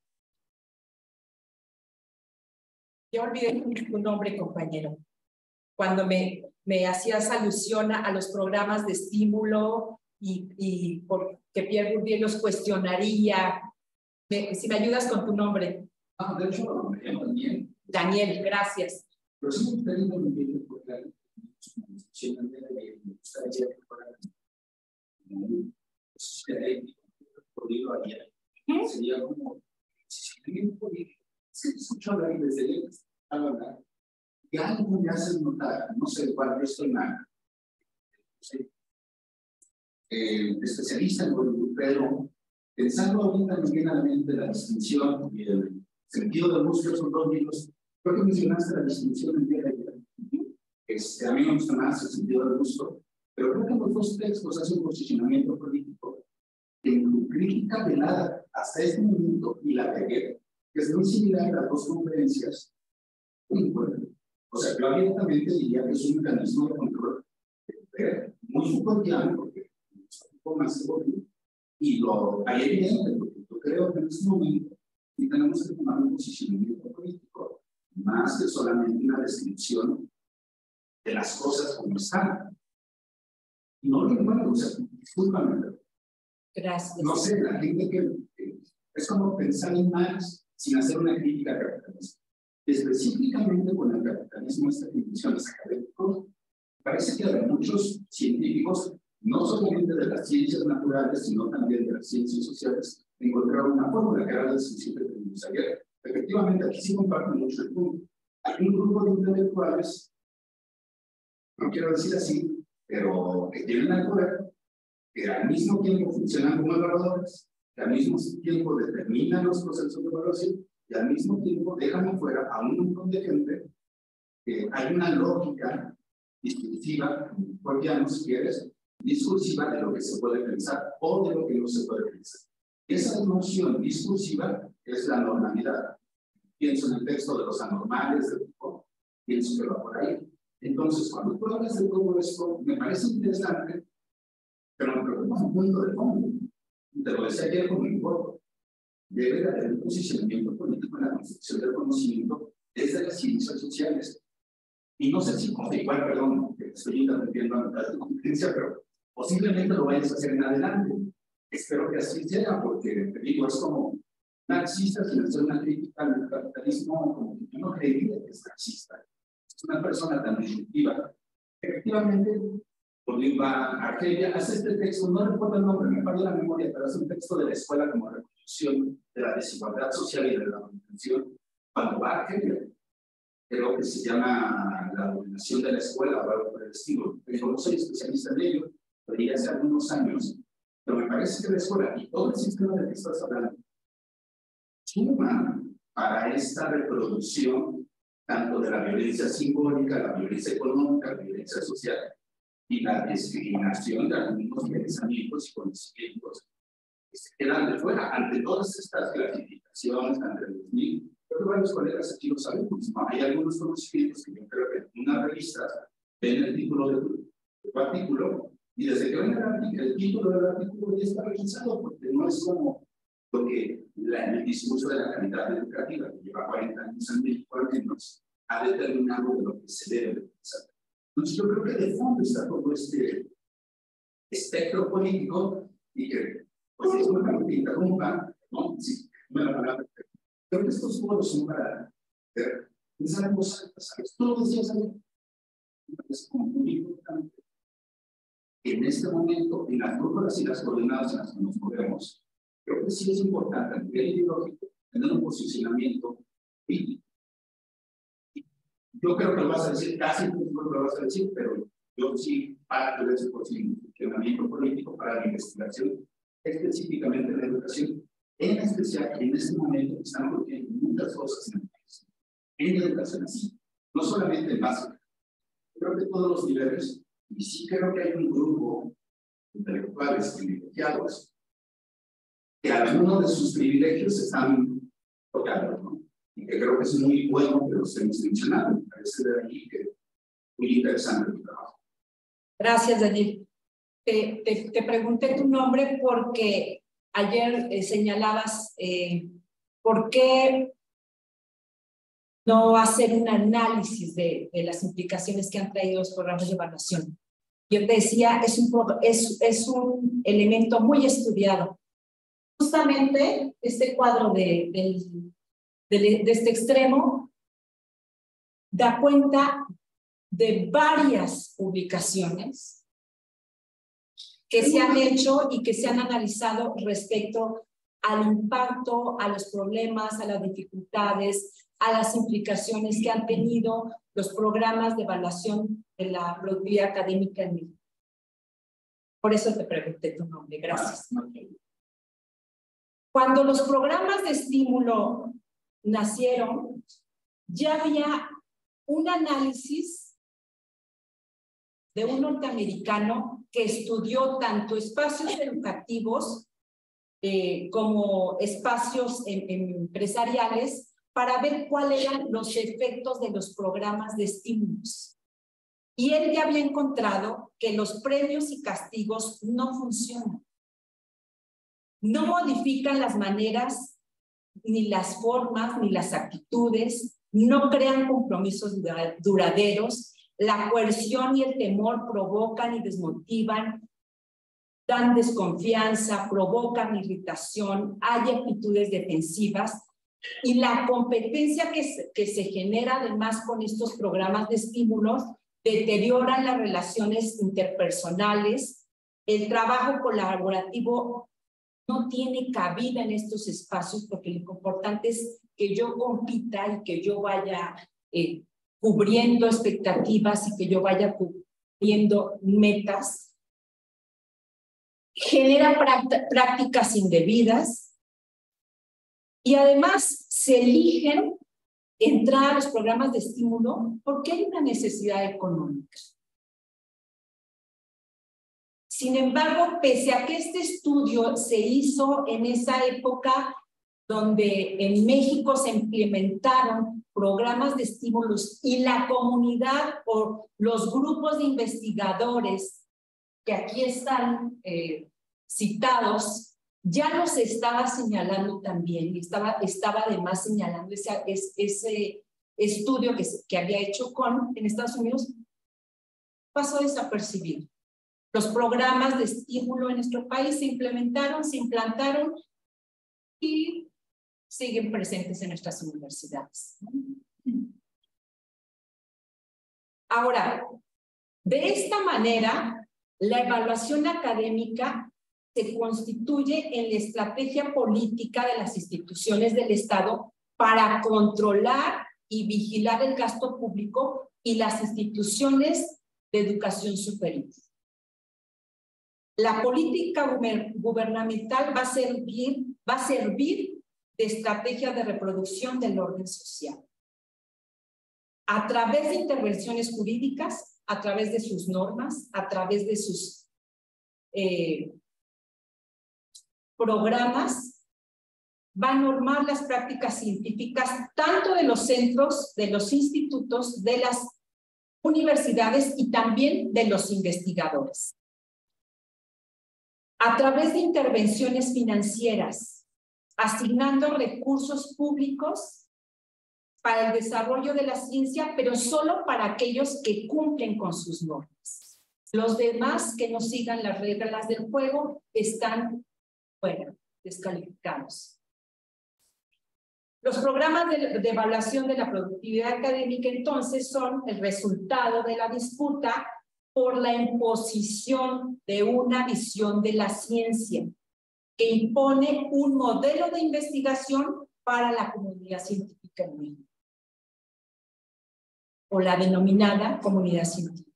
yo olvidé tu nombre, compañero, cuando me, me hacías alusión a, a los programas de estímulo y, y por, que Pierre Bourdieu los cuestionaría. Me, si me ayudas con tu nombre. Ah, de hecho, me llamo Daniel. Daniel, gracias. Pero sí me gustaría un poquito porque la discusión de me gustaría que fuera podido ayer. Sería como si alguien pudiera, se escucha hablar desde el hablar, y algo me hace notar, no sé cuál es una eh, especialista en Bollywood, pero pensando ahorita me viene a la mente la distinción y el sentido del músculo son dos libros. Creo que mencionaste la distinción el día de ayer. Este, a mí me gusta más el sentido del músculo, pero creo que en los dos textos hace un posicionamiento político en crítica velada hasta este momento y la pegué, que es muy similar a las dos conferencias. Muy fuerte. O sea, yo abiertamente diría que es un mecanismo de control eh, muy Foucaultiano, porque es un poco más seguro, y lo hay evidente, porque yo creo que en este momento y tenemos que tomar un posicionamiento político, más que solamente una descripción de las cosas como están. Y no lo igual, o sea, discúlpame. Gracias. No sé, la gente que, que es como pensar en Marx sin hacer una crítica al capitalismo. Específicamente con el capitalismo, estas definiciones académicas, parece que hay muchos científicos, no solamente de las ciencias naturales, sino también de las ciencias sociales, encontraron una fórmula que era la discusión que tenemos ayer. Efectivamente, aquí sí comparto mucho el punto. Hay un grupo de intelectuales, no quiero decir así, pero que tienen el poder, que al mismo tiempo funcionan como evaluadores, que al mismo tiempo determinan los procesos de evaluación y al mismo tiempo dejan afuera a un montón de gente que hay una lógica discursiva, Foucaultiano, si quieres, discursiva de lo que se puede pensar o de lo que no se puede pensar. Esa noción discursiva es la normalidad. Pienso en el texto de los anormales, de Foucault, pienso que va por ahí. Entonces, cuando tú hablas de todo esto, me parece interesante, pero me preocupa un punto de fondo. Te lo decía ayer con mi corto. Debe de haber un posicionamiento político en la construcción del conocimiento desde las ciencias sociales. Y no sé si, igual, perdón, estoy interrumpiendo a mitad de tu conferencia, pero posiblemente lo vayas a hacer en adelante. Espero que así sea, porque te digo, es como marxista sin hacer una crítica al capitalismo, como que yo no creería que es marxista. Es una persona tan disruptiva. Efectivamente, Bolívar Argelia hace este texto, no recuerdo el nombre, me falla la memoria, pero es un texto de la escuela como reproducción de la desigualdad social y de la dominación. Cuando va a Argelia, creo que se llama la dominación de la escuela o algo por el estilo. Yo no soy especialista en ello, lo leí hace algunos años, pero me parece que la escuela y todo el sistema del que estás hablando suma para esta reproducción tanto de la violencia simbólica, la violencia económica, la violencia social y la discriminación de algunos pensamientos y conocimientos que se quedan de fuera ante todas estas clasificaciones, ante los mil. Creo que varios colegas aquí lo sabemos, ¿no? Hay algunos conocimientos que yo creo que en una revista ven el título de tu, de tu artículo y desde que ven el, artículo, el título del artículo ya está revisado, porque no es como lo que la, el discurso de la calidad educativa que lleva cuarenta años en México al menos ha determinado de lo que se debe pensar. Entonces yo creo que de fondo está todo este espectro político y que, pues es una pregunta que interrumpa, ¿no? Sí, me la palabra. Creo que estos foros son para pensar en voz alta, ¿sabes? Todos los días hay. Es como muy importante que en este momento, en las brújulas y las coordenadas en las que nos movemos, creo que sí es importante a nivel ideológico tener un posicionamiento político. Yo creo que lo vas a decir, casi no lo vas a decir, pero yo sí parto de ese posicionamiento político para la investigación, específicamente en la educación. En especial, en este momento están ocurriendo muchas cosas en el país, en la educación así, no solamente en básica, creo que todos los niveles, y sí creo que hay un grupo de intelectuales privilegiados que algunos de sus privilegios están tocando, ¿no? Y que creo que es muy bueno que lo estemos mencionando, me parece de ahí que es muy interesante el trabajo. Gracias, Daniel. Te, te, te pregunté tu nombre porque ayer eh, señalabas eh, por qué no hacer un análisis de, de las implicaciones que han traído los programas de evaluación. Yo te decía, es un, es, es un elemento muy estudiado. Justamente este cuadro de, de, de, de este extremo da cuenta de varias publicaciones que se han hecho y que se han analizado respecto al impacto, a los problemas, a las dificultades, a las implicaciones que han tenido los programas de evaluación de la productividad académica en México. Por eso te pregunté tu nombre, gracias. Cuando los programas de estímulo nacieron, ya había un análisis de un norteamericano que estudió tanto espacios educativos eh, como espacios em, empresariales para ver cuáles eran los efectos de los programas de estímulos. Y él ya había encontrado que los premios y castigos no funcionan. No modifican las maneras, ni las formas, ni las actitudes, no crean compromisos duraderos, la coerción y el temor provocan y desmotivan, dan desconfianza, provocan irritación, hay actitudes defensivas, y la competencia que se, que se genera además con estos programas de estímulos deterioran las relaciones interpersonales, el trabajo colaborativo no tiene cabida en estos espacios porque lo importante es que yo compita y que yo vaya eh, cubriendo expectativas y que yo vaya cubriendo metas. Genera prácticas indebidas y además se eligen entrar a los programas de estímulo porque hay una necesidad económica. Sin embargo, pese a que este estudio se hizo en esa época donde en México se implementaron programas de estímulos y la comunidad o los grupos de investigadores que aquí están eh, citados, ya los estaba señalando también, y estaba, estaba además señalando ese, ese estudio que, que había hecho con en Estados Unidos, pasó desapercibido. Los programas de estímulo en nuestro país se implementaron, se implantaron y siguen presentes en nuestras universidades. Ahora, de esta manera, la evaluación académica se constituye en la estrategia política de las instituciones del Estado para controlar y vigilar el gasto público y las instituciones de educación superior. La política gubernamental va a servir, va a servir de estrategia de reproducción del orden social. A través de intervenciones jurídicas, a través de sus normas, a través de sus eh, programas, va a normar las prácticas científicas tanto de los centros, de los institutos, de las universidades y también de los investigadores. A través de intervenciones financieras, asignando recursos públicos para el desarrollo de la ciencia, pero solo para aquellos que cumplen con sus normas. Los demás que no sigan las reglas del juego están, bueno, descalificados. Los programas de, de evaluación de la productividad académica, entonces, son el resultado de la disputa por la imposición de una visión de la ciencia que impone un modelo de investigación para la comunidad científica en México, o la denominada comunidad científica.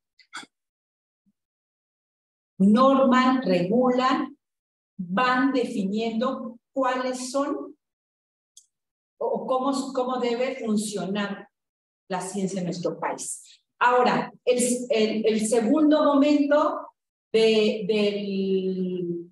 Norman, regulan, van definiendo cuáles son o cómo, cómo debe funcionar la ciencia en nuestro país. Ahora, el, el, el segundo momento de, de,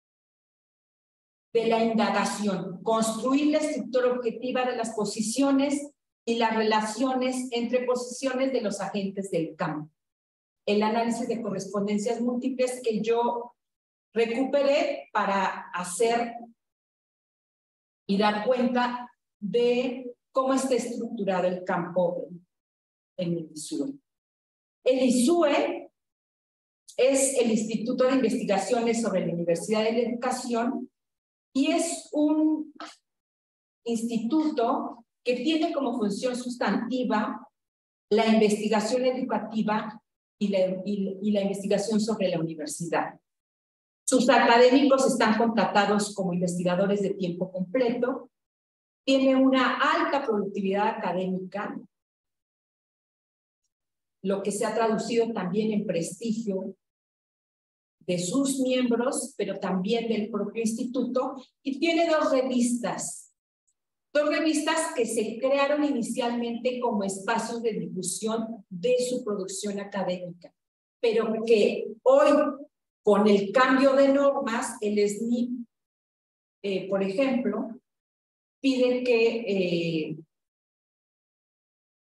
de la indagación, construir la estructura objetiva de las posiciones y las relaciones entre posiciones de los agentes del campo. El análisis de correspondencias múltiples que yo recuperé para hacer y dar cuenta de cómo está estructurado el campo en el ISUE. El ISUE es el Instituto de Investigaciones sobre la Universidad de la Educación y es un instituto que tiene como función sustantiva la investigación educativa y la, y, y la investigación sobre la universidad. Sus académicos están contratados como investigadores de tiempo completo, tiene una alta productividad académica, lo que se ha traducido también en prestigio de sus miembros, pero también del propio instituto, y tiene dos revistas, dos revistas que se crearon inicialmente como espacios de difusión de su producción académica, pero que hoy, con el cambio de normas, el S N I, eh, por ejemplo, pide que eh,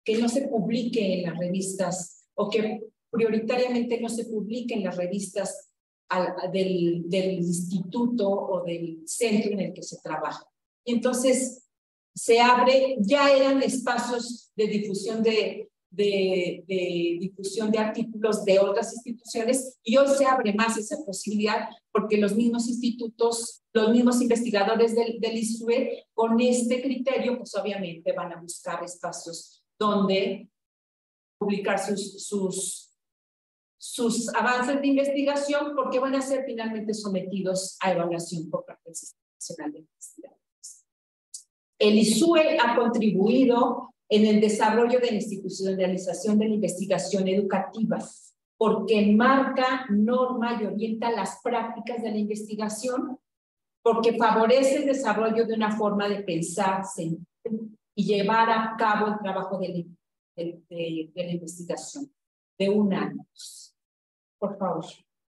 que no se publique en las revistas o que prioritariamente no se publique en las revistas al, del, del instituto o del centro en el que se trabaja. Y entonces se abre, ya eran espacios de difusión de, de, de difusión de artículos de otras instituciones, y hoy se abre más esa posibilidad porque los mismos institutos, los mismos investigadores del, del I S U E, con este criterio, pues obviamente van a buscar espacios donde publicar sus, sus, sus avances de investigación, porque van a ser finalmente sometidos a evaluación por parte del Sistema Nacional de Investigadores. El I S U E ha contribuido en el desarrollo de la institucionalización de la investigación educativa, porque enmarca, norma y orienta las prácticas de la investigación, porque favorece el desarrollo de una forma de pensar, sentir y llevar a cabo el trabajo de la, de, de, de la investigación de un año. Por favor.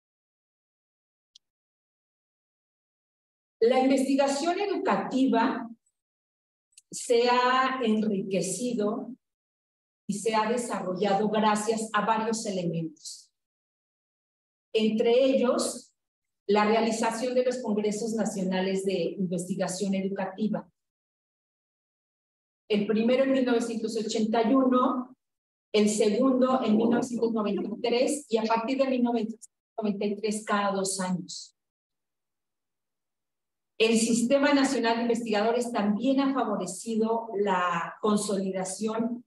La investigación educativa se ha enriquecido y se ha desarrollado gracias a varios elementos. Entre ellos, la realización de los Congresos Nacionales de Investigación Educativa. El primero en mil novecientos ochenta y uno, el segundo en mil novecientos noventa y tres y a partir de mil novecientos noventa y tres cada dos años. El Sistema Nacional de Investigadores también ha favorecido la consolidación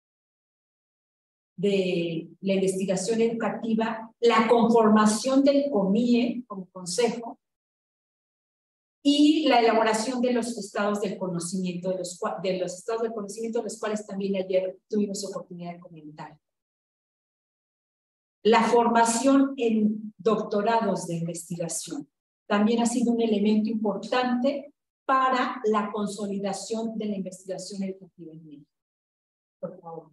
de la investigación educativa, la conformación del COMIE como consejo y la elaboración de los estados del conocimiento, de los, de los estados del conocimiento, de los cuales también ayer tuvimos oportunidad de comentar. La formación en doctorados de investigación también ha sido un elemento importante para la consolidación de la investigación educativa en México. Por favor.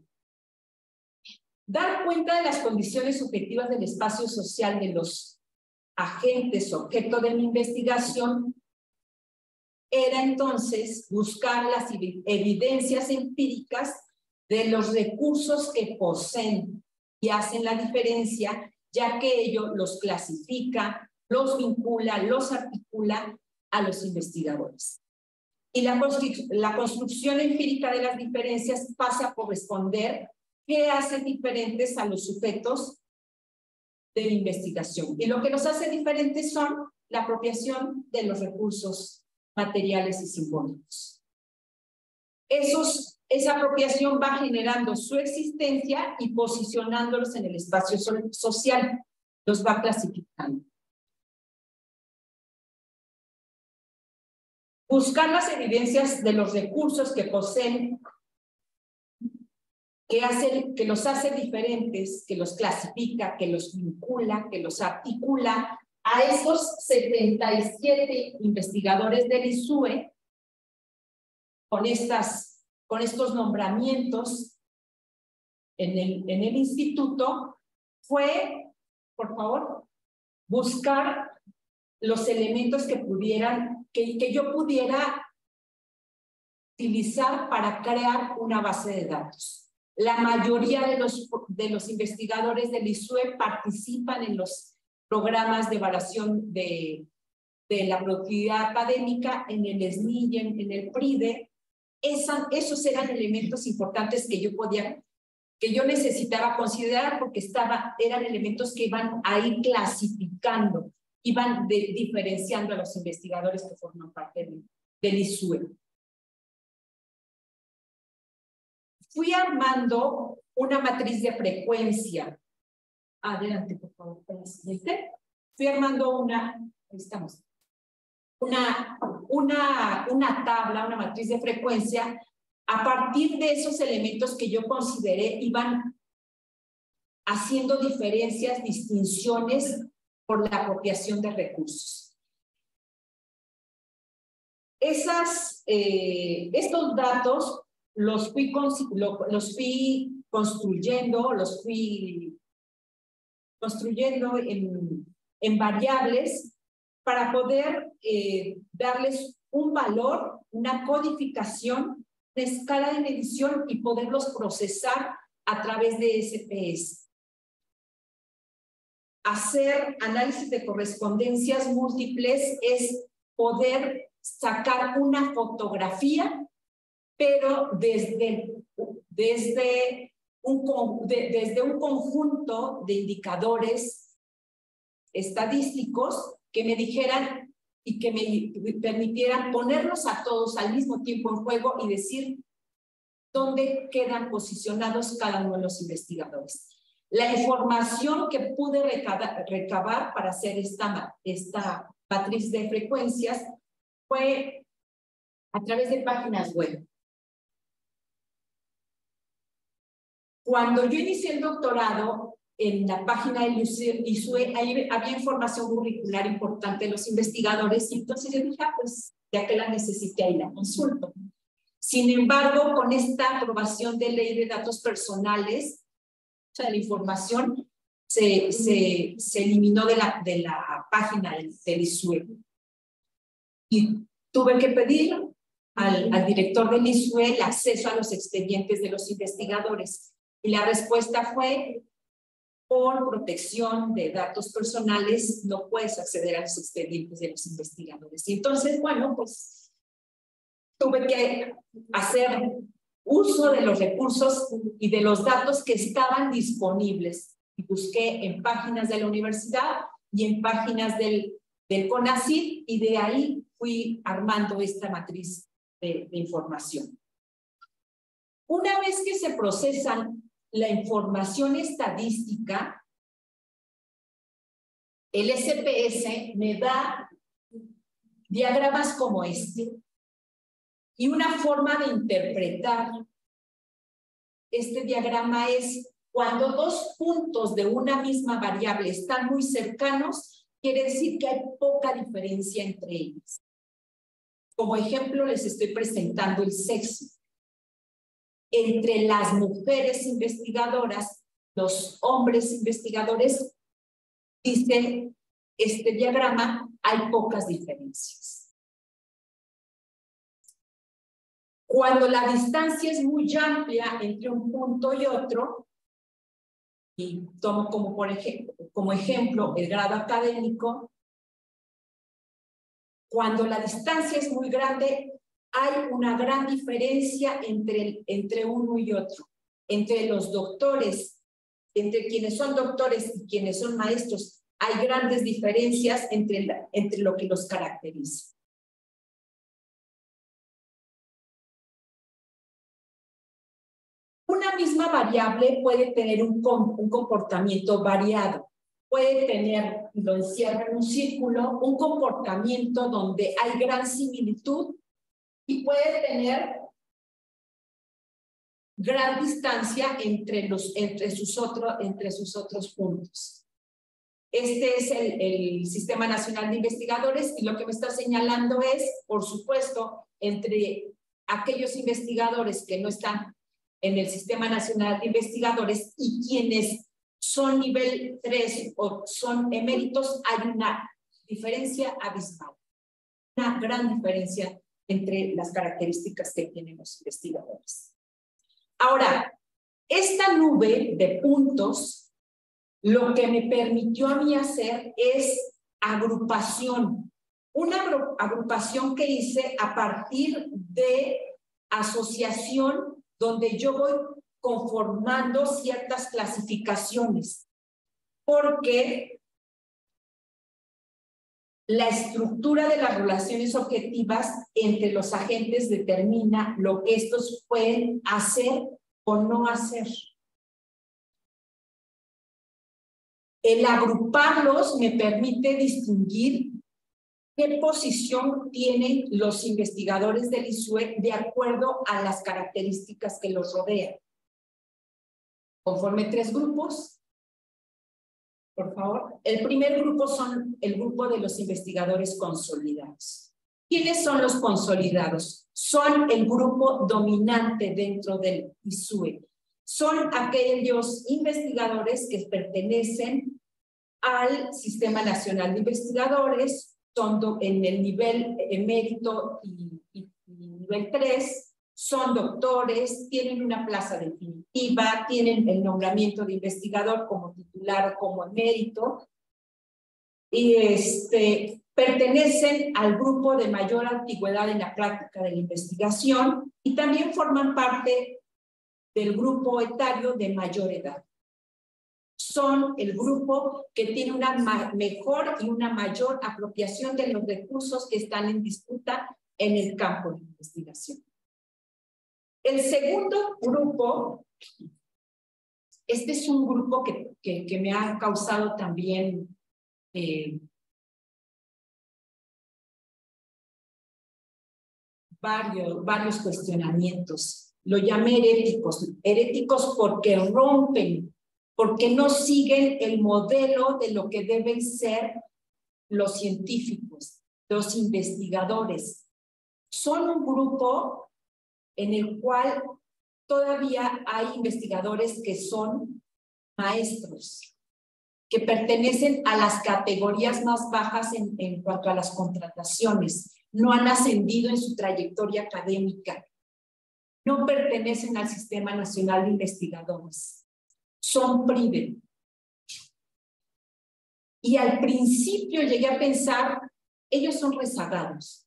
Dar cuenta de las condiciones objetivas del espacio social de los agentes objeto de la investigación era entonces buscar las evidencias empíricas de los recursos que poseen y hacen la diferencia, ya que ello los clasifica, los vincula, los articula a los investigadores. Y la, constru la construcción empírica de las diferencias pasa por responder qué hace diferentes a los sujetos de la investigación. Y lo que los hace diferentes son la apropiación de los recursos materiales y simbólicos. Esos, esa apropiación va generando su existencia y posicionándolos en el espacio social, los va clasificando. Buscar las evidencias de los recursos que poseen, que, hacen, que los hace diferentes, que los clasifica, que los vincula, que los articula, a esos setenta y siete investigadores del I S U E, con, estas, con estos nombramientos en el, en el instituto, fue, por favor, buscar los elementos que pudieran, que, que yo pudiera utilizar para crear una base de datos. La mayoría de los, de los investigadores del I S U E participan en los programas de evaluación de, de la productividad académica, en el S N I y en, en el PRIDE. Esa, esos eran elementos importantes que yo podía, que yo necesitaba considerar porque estaba, eran elementos que iban a ir clasificando, iban de, diferenciando a los investigadores que forman parte del, del I S U E. Fui armando una matriz de frecuencia. Adelante, por favor, con la siguiente. Fui armando una, ahí estamos, una, una, una tabla, una matriz de frecuencia a partir de esos elementos que yo consideré iban haciendo diferencias, distinciones por la apropiación de recursos. Esas, eh, estos datos los fui, los fui construyendo, los fui construyendo en, en variables para poder eh, darles un valor, una codificación escala de medición y poderlos procesar a través de S P S. Hacer análisis de correspondencias múltiples es poder sacar una fotografía, pero desde, desde, un, de, desde un conjunto de indicadores estadísticos que me dijeran y que me permitieran ponerlos a todos al mismo tiempo en juego y decir dónde quedan posicionados cada uno de los investigadores. La información que pude recabar, recabar para hacer esta, esta matriz de frecuencias fue a través de páginas web. Cuando yo inicié el doctorado, en la página del I S U E, ahí había información curricular importante de los investigadores, y entonces yo dije, ah, pues ya que la necesité, ahí la consulto. Sin embargo, con esta aprobación de ley de datos personales, o sea, la información se, se, se eliminó de la, de la página del, del I S U E. Y tuve que pedir al, al director del I S U E el acceso a los expedientes de los investigadores. Y la respuesta fue, por protección de datos personales, no puedes acceder a los expedientes de los investigadores. Y entonces, bueno, pues tuve que hacer uso de los recursos y de los datos que estaban disponibles. Y busqué en páginas de la universidad y en páginas del, del CONACYT, y de ahí fui armando esta matriz de, de información. Una vez que se procesan la información estadística, el S P S me da diagramas como este. Y una forma de interpretar este diagrama es cuando dos puntos de una misma variable están muy cercanos, quiere decir que hay poca diferencia entre ellos. Como ejemplo, les estoy presentando el sexo. Entre las mujeres investigadoras, los hombres investigadores, dice este diagrama, hay pocas diferencias. Cuando la distancia es muy amplia entre un punto y otro, y tomo como, por ejemplo, como ejemplo el grado académico, cuando la distancia es muy grande, hay una gran diferencia entre, entre uno y otro, entre los doctores, entre quienes son doctores y quienes son maestros. Hay grandes diferencias entre, la, entre lo que los caracteriza. Una misma variable puede tener un, un comportamiento variado. Puede tener, lo encierra en un círculo, un comportamiento donde hay gran similitud, y puede tener gran distancia entre, los, entre, sus, otro, entre sus otros puntos. Este es el, el Sistema Nacional de Investigadores, y lo que me está señalando es, por supuesto, entre aquellos investigadores que no están en el Sistema Nacional de Investigadores y quienes son nivel tres o son eméritos, hay una diferencia abismal, una gran diferencia entre las características que tienen los investigadores. Ahora, esta nube de puntos, lo que me permitió a mí hacer es agrupación. Una agrupación que hice a partir de asociación, donde yo voy conformando ciertas clasificaciones, porque la estructura de las relaciones objetivas entre los agentes determina lo que estos pueden hacer o no hacer. El agruparlos me permite distinguir qué posición tienen los investigadores del I S U E de acuerdo a las características que los rodean. Conforme tres grupos. Por favor. El primer grupo son el grupo de los investigadores consolidados. ¿Quiénes son los consolidados? Son el grupo dominante dentro del I S U E. Son aquellos investigadores que pertenecen al Sistema Nacional de Investigadores, son en el nivel emérito y, y, y nivel tres, son doctores, tienen una plaza definitiva, tienen el nombramiento de investigador como titular o como emérito, y este, pertenecen al grupo de mayor antigüedad en la práctica de la investigación y también forman parte del grupo etario de mayor edad. Son el grupo que tiene una mejor y una mayor apropiación de los recursos que están en disputa en el campo de investigación. El segundo grupo, este es un grupo que, que, que me ha causado también eh, varios, varios cuestionamientos. Lo llamé heréticos, heréticos porque rompen, porque no siguen el modelo de lo que deben ser los científicos, los investigadores. Son un grupo en el cual todavía hay investigadores que son maestros, que pertenecen a las categorías más bajas en, en cuanto a las contrataciones, no han ascendido en su trayectoria académica, no pertenecen al Sistema Nacional de Investigadores, son PRIVE. Y al principio llegué a pensar, ellos son rezagados,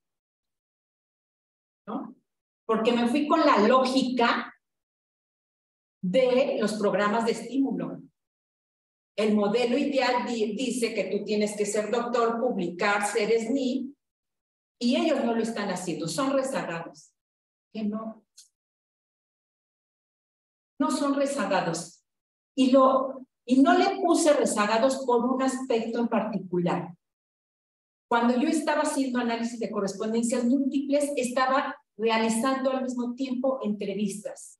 ¿no? Porque me fui con la lógica de los programas de estímulo. El modelo ideal di dice que tú tienes que ser doctor, publicar, ser S N I, y ellos no lo están haciendo, son rezagados. Que no, no son rezagados. Y, lo, y no le puse rezagados por un aspecto en particular. Cuando yo estaba haciendo análisis de correspondencias múltiples, estaba realizando al mismo tiempo entrevistas.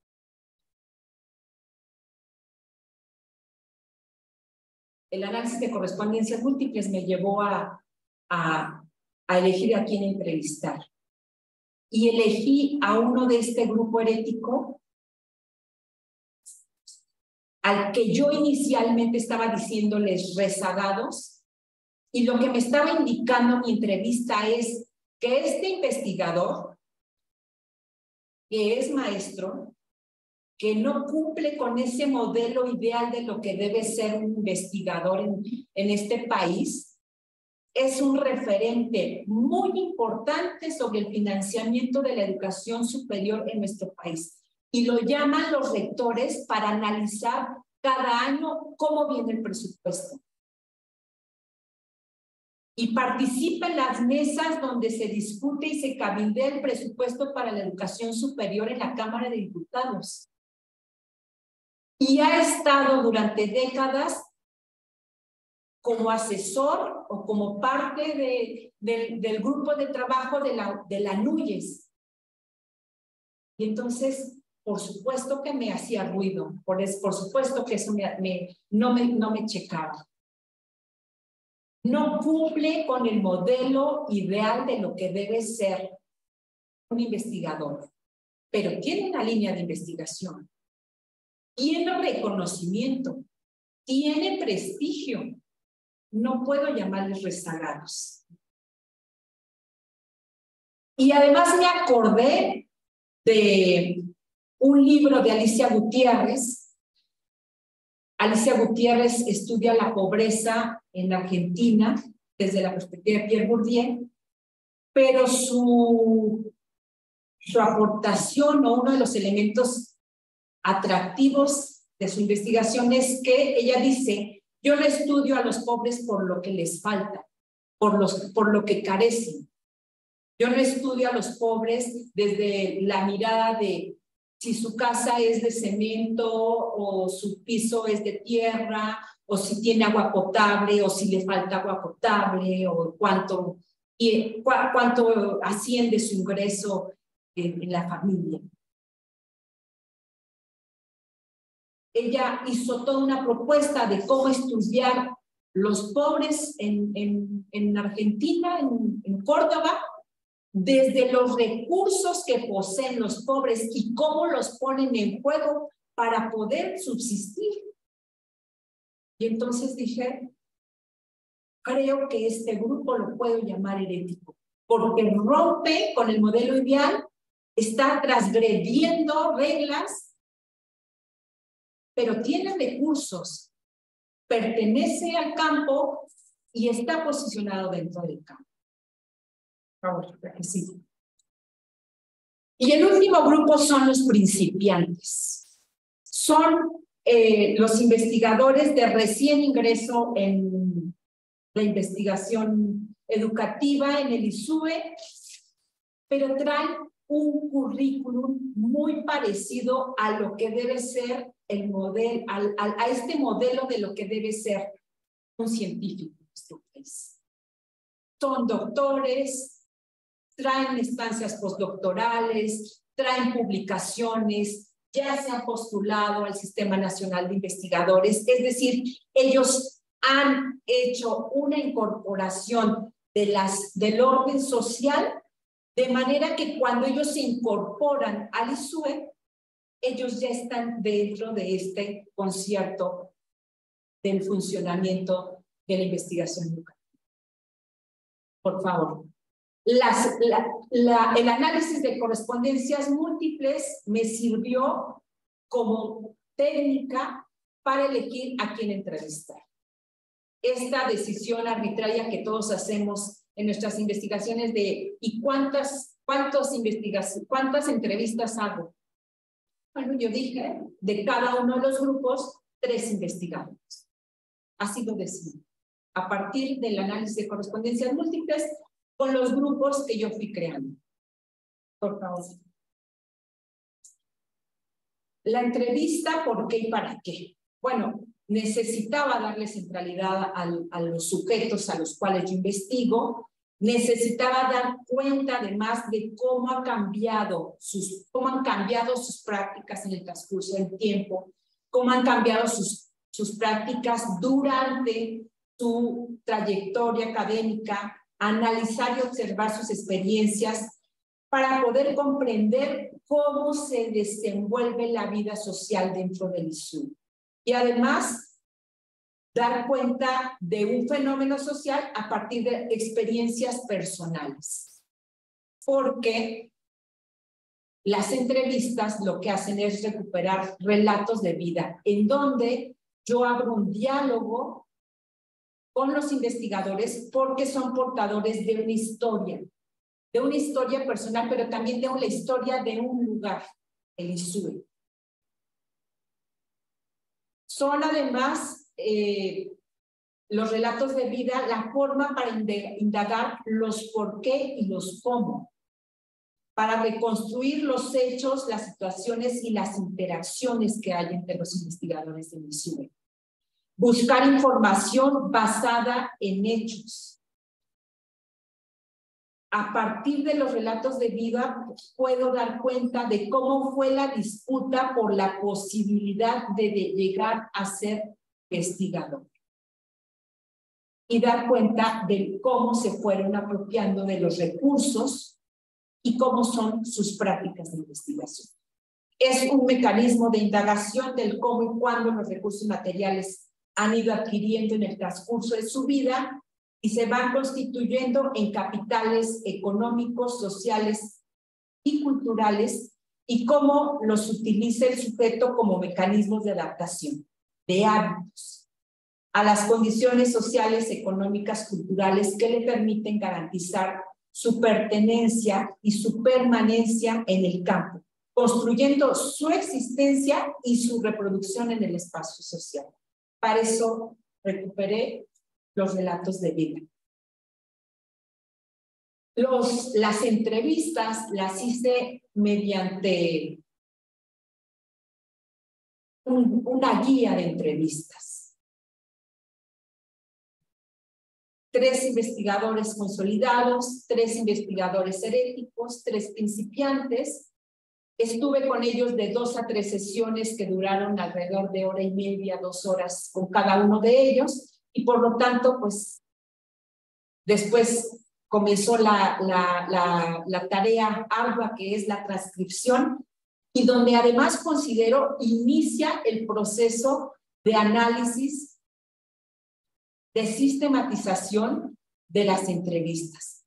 El análisis de correspondencias múltiples me llevó a, a, a elegir a quién entrevistar. Y elegí a uno de este grupo herético, al que yo inicialmente estaba diciéndoles rezagados, y lo que me estaba indicando mi entrevista es que este investigador, que es maestro, que no cumple con ese modelo ideal de lo que debe ser un investigador en, en este país, es un referente muy importante sobre el financiamiento de la educación superior en nuestro país. Y lo llaman los rectores para analizar cada año cómo viene el presupuesto. Y participa en las mesas donde se discute y se cabildea el presupuesto para la educación superior en la Cámara de Diputados. Y ha estado durante décadas como asesor o como parte de, de, del grupo de trabajo de la, de la NUYES. Y entonces, por supuesto que me hacía ruido, por, es, por supuesto que eso me, me, no, me, no me checaba. No cumple con el modelo ideal de lo que debe ser un investigador, pero tiene una línea de investigación. Tiene reconocimiento, tiene prestigio. No puedo llamarles rezagados. Y además me acordé de un libro de Alicia Gutiérrez. Alicia Gutiérrez estudia la pobreza en Argentina desde la perspectiva de Pierre Bourdieu, pero su, su aportación o uno de los elementos atractivos de su investigación es que ella dice: yo no estudio a los pobres por lo que les falta, por, los, por lo que carecen. Yo no estudio a los pobres desde la mirada de si su casa es de cemento o su piso es de tierra, o si tiene agua potable o si le falta agua potable, o cuánto, y, cu cuánto asciende su ingreso en, en la familia. Ella hizo toda una propuesta de cómo estudiar los pobres en, en, en Argentina, en, en Córdoba, desde los recursos que poseen los pobres y cómo los ponen en juego para poder subsistir. Y entonces dije, creo que este grupo lo puedo llamar herético, porque rompe con el modelo ideal está transgrediendo reglas, pero tiene recursos, pertenece al campo y está posicionado dentro del campo. Por favor, que sí. Y el último grupo son los principiantes. Son eh, los investigadores de recién ingreso en la investigación educativa en el I S U E, pero traen un currículum muy parecido a lo que debe ser el modelo, al, al, a este modelo de lo que debe ser un científico en nuestro país. Son doctores, traen estancias postdoctorales, traen publicaciones, ya se han postulado al Sistema Nacional de Investigadores, es decir, ellos han hecho una incorporación de las, del orden social, de manera que cuando ellos se incorporan al I S U E, ellos ya están dentro de este concierto del funcionamiento de la investigación educativa. Por favor. Las, la, la, el análisis de correspondencias múltiples me sirvió como técnica para elegir a quién entrevistar. Esta decisión arbitraria que todos hacemos en nuestras investigaciones de ¿y cuántas, cuántas, investigaciones, cuántas entrevistas hago? Bueno, yo dije, de cada uno de los grupos, tres investigadores. Ha sido decidido a partir del análisis de correspondencias múltiples con los grupos que yo fui creando. Por favor. La entrevista, ¿por qué y para qué? Bueno, necesitaba darle centralidad al, a los sujetos a los cuales yo investigo, necesitaba dar cuenta además de cómo ha cambiado sus, cómo han cambiado sus prácticas en el transcurso del tiempo, cómo han cambiado sus, sus prácticas durante su trayectoria académica, analizar y observar sus experiencias para poder comprender cómo se desenvuelve la vida social dentro del I S U. Y además, dar cuenta de un fenómeno social a partir de experiencias personales. Porque las entrevistas lo que hacen es recuperar relatos de vida, en donde yo abro un diálogo con los investigadores porque son portadores de una historia, de una historia personal, pero también de una historia de un lugar, el I S U E. Son además eh, los relatos de vida la forma para indagar los por qué y los cómo, para reconstruir los hechos, las situaciones y las interacciones que hay entre los investigadores del I S U E. Buscar información basada en hechos. A partir de los relatos de vida, puedo dar cuenta de cómo fue la disputa por la posibilidad de, de llegar a ser investigador. Y dar cuenta de cómo se fueron apropiando de los recursos y cómo son sus prácticas de investigación. Es un mecanismo de indagación del cómo y cuándo los recursos materiales han ido adquiriendo en el transcurso de su vida y se van constituyendo en capitales económicos, sociales y culturales, y cómo los utiliza el sujeto como mecanismos de adaptación, de hábitos, a las condiciones sociales, económicas, culturales que le permiten garantizar su pertenencia y su permanencia en el campo, construyendo su existencia y su reproducción en el espacio social. Para eso recuperé los relatos de vida. Los, las entrevistas las hice mediante un, una guía de entrevistas. Tres investigadores consolidados, tres investigadores heréticos, tres principiantes. Estuve con ellos de dos a tres sesiones que duraron alrededor de hora y media, dos horas con cada uno de ellos, y por lo tanto, pues, después comenzó la, la, la, la tarea ardua que es la transcripción, y donde además considero inicia el proceso de análisis, de sistematización de las entrevistas.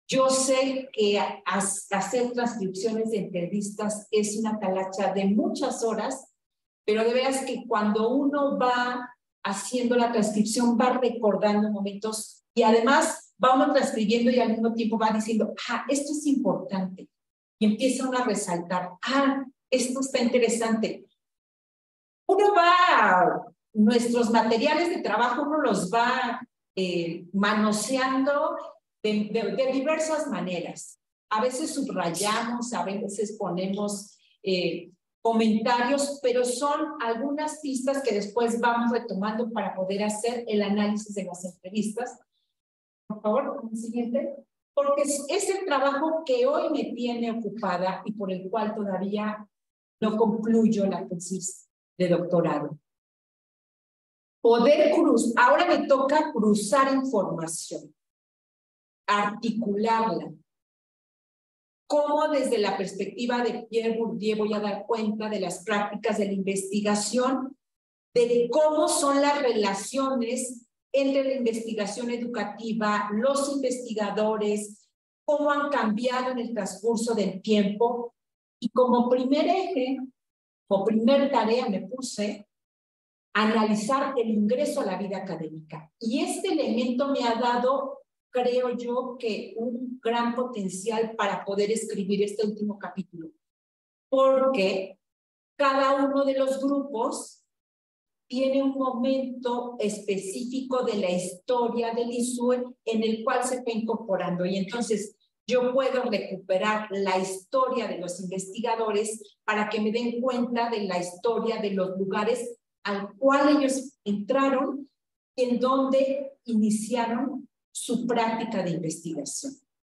Yo sé que hacer transcripciones de entrevistas es una talacha de muchas horas, pero de veras que cuando uno va haciendo la transcripción va recordando momentos y además va uno transcribiendo y al mismo tiempo va diciendo, ah, esto es importante. Y empieza uno a resaltar, ah, esto está interesante. Uno va, nuestros materiales de trabajo, uno los va eh, manoseando de, de, de diversas maneras. A veces subrayamos, a veces ponemos eh, comentarios, pero son algunas pistas que después vamos retomando para poder hacer el análisis de las entrevistas. Por favor, con el siguiente. Porque es, es el trabajo que hoy me tiene ocupada y por el cual todavía no concluyo la tesis de doctorado. Poder cruzar, ahora me toca cruzar información, articularla. Cómo desde la perspectiva de Pierre Bourdieu voy a dar cuenta de las prácticas de la investigación, de cómo son las relaciones entre la investigación educativa, los investigadores, cómo han cambiado en el transcurso del tiempo. Y como primer eje, o primer tarea me puse, analizar el ingreso a la vida académica. Y este elemento me ha dado, creo yo, que un gran potencial para poder escribir este último capítulo. Porque cada uno de los grupos tiene un momento específico de la historia del I S U E en el cual se fue incorporando. Y entonces yo puedo recuperar la historia de los investigadores para que me den cuenta de la historia de los lugares al cual ellos entraron, en donde iniciaron su práctica de investigación.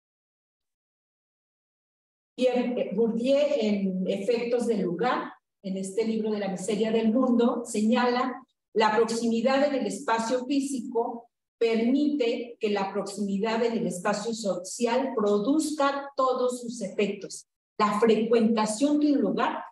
Pierre Bourdieu, en Efectos del lugar, en este libro de la miseria del mundo, señala la proximidad en el espacio físico permite que la proximidad en el espacio social produzca todos sus efectos. La frecuentación de un lugar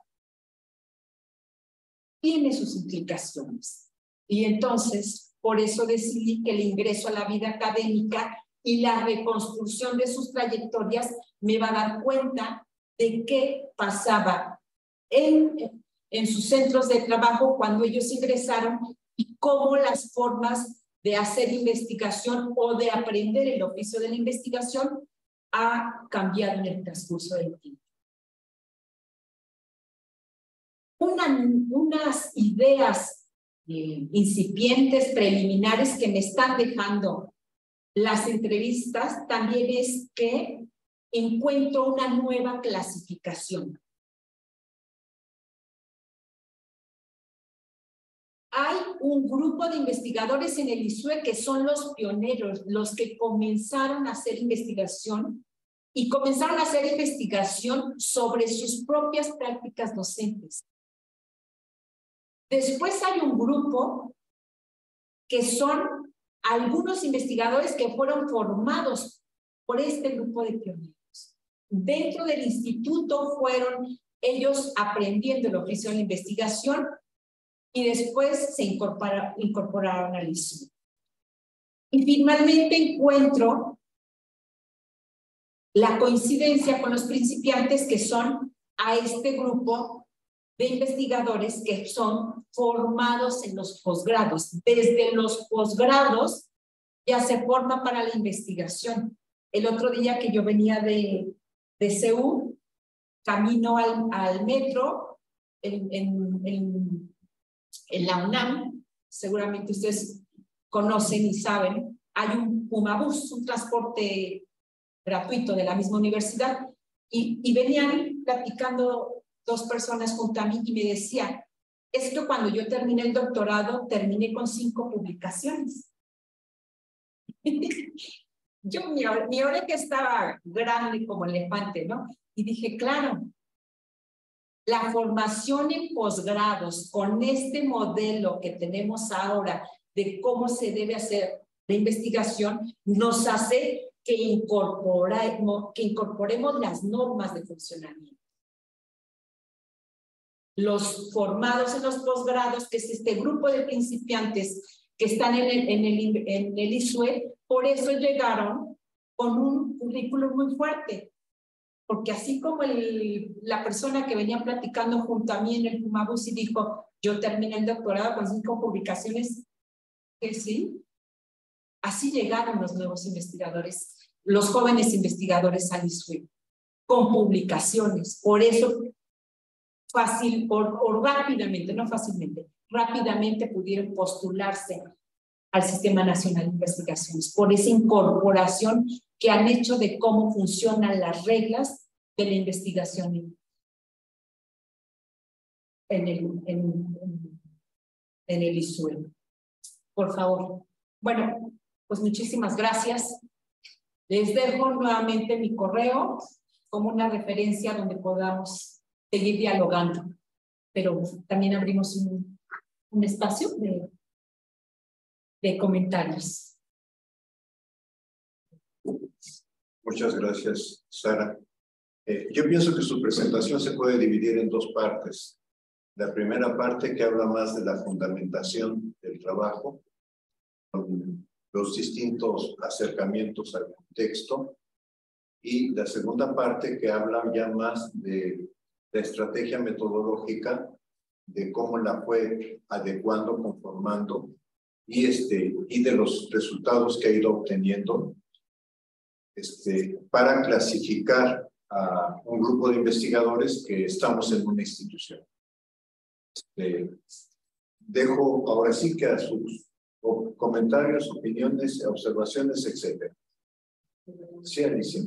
tiene sus implicaciones. Y entonces, por eso decidí que el ingreso a la vida académica y la reconstrucción de sus trayectorias me va a dar cuenta de qué pasaba en, en sus centros de trabajo cuando ellos ingresaron y cómo las formas de hacer investigación o de aprender el oficio de la investigación ha cambiado en el transcurso del tiempo. Una, unas ideas eh, incipientes, preliminares que me están dejando las entrevistas también es que encuentro una nueva clasificación. Hay un grupo de investigadores en el I S U E que son los pioneros, los que comenzaron a hacer investigación y comenzaron a hacer investigación sobre sus propias prácticas docentes. Después hay un grupo que son algunos investigadores que fueron formados por este grupo de pioneros. Dentro del instituto fueron ellos aprendiendo el oficio de la investigación y después se incorpora, incorporaron al I S U E. Y finalmente encuentro la coincidencia con los principiantes que son a este grupo de investigadores que son formados en los posgrados. Desde los posgrados ya se forma para la investigación. El otro día que yo venía de, de Seúl, camino al, al metro en, en, en, en la UNAM, seguramente ustedes conocen y saben, hay un Pumabús, un transporte gratuito de la misma universidad, y, y venían platicando dos personas junto a mí y me decían, es que cuando yo terminé el doctorado, terminé con cinco publicaciones. Yo, mi, mi oreja estaba grande como elefante, ¿no? Y dije, claro, la formación en posgrados con este modelo que tenemos ahora de cómo se debe hacer la investigación, nos hace que incorporemos, que incorporemos las normas de funcionamiento. Los formados en los posgrados, que es este grupo de principiantes que están en el, en el, en el I S U E, por eso llegaron con un currículum muy fuerte, porque así como el, la persona que venía platicando junto a mí en el Fumabus y dijo, yo terminé el doctorado con cinco publicaciones, que sí, así llegaron los nuevos investigadores, los jóvenes investigadores al I S U E, con publicaciones. Por eso, fácil o, o rápidamente, no fácilmente, rápidamente pudieron postularse al Sistema Nacional de Investigaciones, por esa incorporación que han hecho de cómo funcionan las reglas de la investigación en el, en, en el I S U E. Por favor. Bueno, pues muchísimas gracias. Les dejo nuevamente mi correo como una referencia donde podamos seguir dialogando, pero también abrimos un, un espacio de, de comentarios. Muchas gracias, Sara. Eh, yo pienso que su presentación se puede dividir en dos partes. La primera parte que habla más de la fundamentación del trabajo, con los distintos acercamientos al contexto, y la segunda parte que habla ya más de la estrategia metodológica, de cómo la fue adecuando, conformando, y, este, y de los resultados que ha ido obteniendo este, para clasificar a un grupo de investigadores que estamos en una institución. Este, dejo ahora sí que a sus comentarios, opiniones, observaciones, etcétera. Sí, Alicia.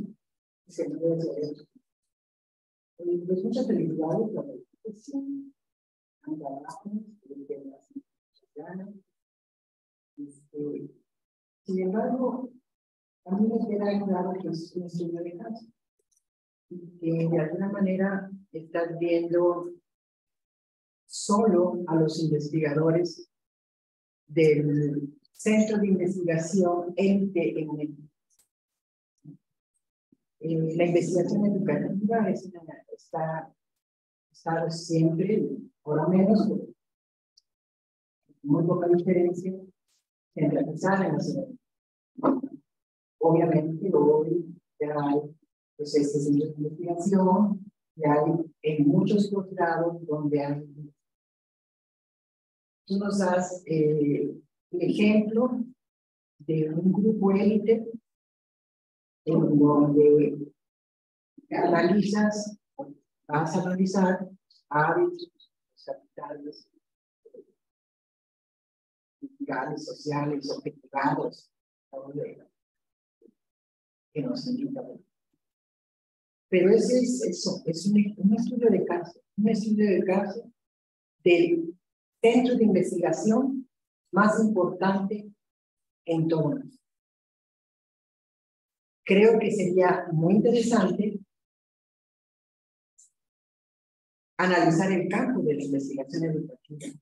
Pues muchas felicidades por la institución. Este, sin embargo, a mí me queda claro que es un estudio de caso y que de alguna manera estás viendo solo a los investigadores del Centro de Investigación ENTE en México. Eh, la investigación educativa es una, está, está siempre, ahora menos, muy poca diferencia, centralizada en la ciudad. Obviamente, hoy ya hay pues, este centro de investigación, ya hay en muchos posgrados donde hay. Tú nos das eh, un ejemplo de un grupo élite en donde analizas, vas a analizar hábitos, capitales, culturales, sociales, objetivados, que nos indican. Pero ese es eso, es un, un estudio de caso, un estudio de caso del centro de investigación más importante en todo el mundo. Creo que sería muy interesante analizar el campo de la investigación educativa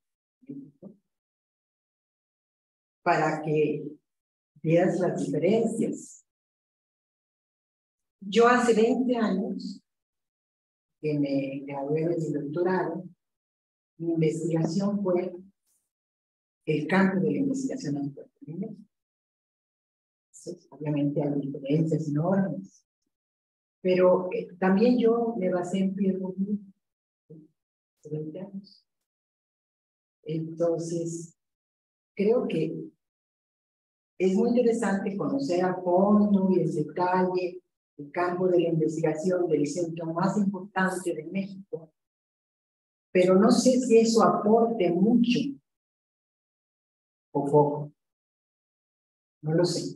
para que veas las diferencias. Yo hace veinte años que me gradué de mi doctorado, mi investigación fue el campo de la investigación educativa. Obviamente hay diferencias enormes, pero eh, también yo me basé en Pierre Bourdieu hace veinte años. Entonces, creo que es muy interesante conocer a fondo y en detalle el campo de la investigación del centro más importante de México, pero no sé si eso aporte mucho o poco. No lo sé.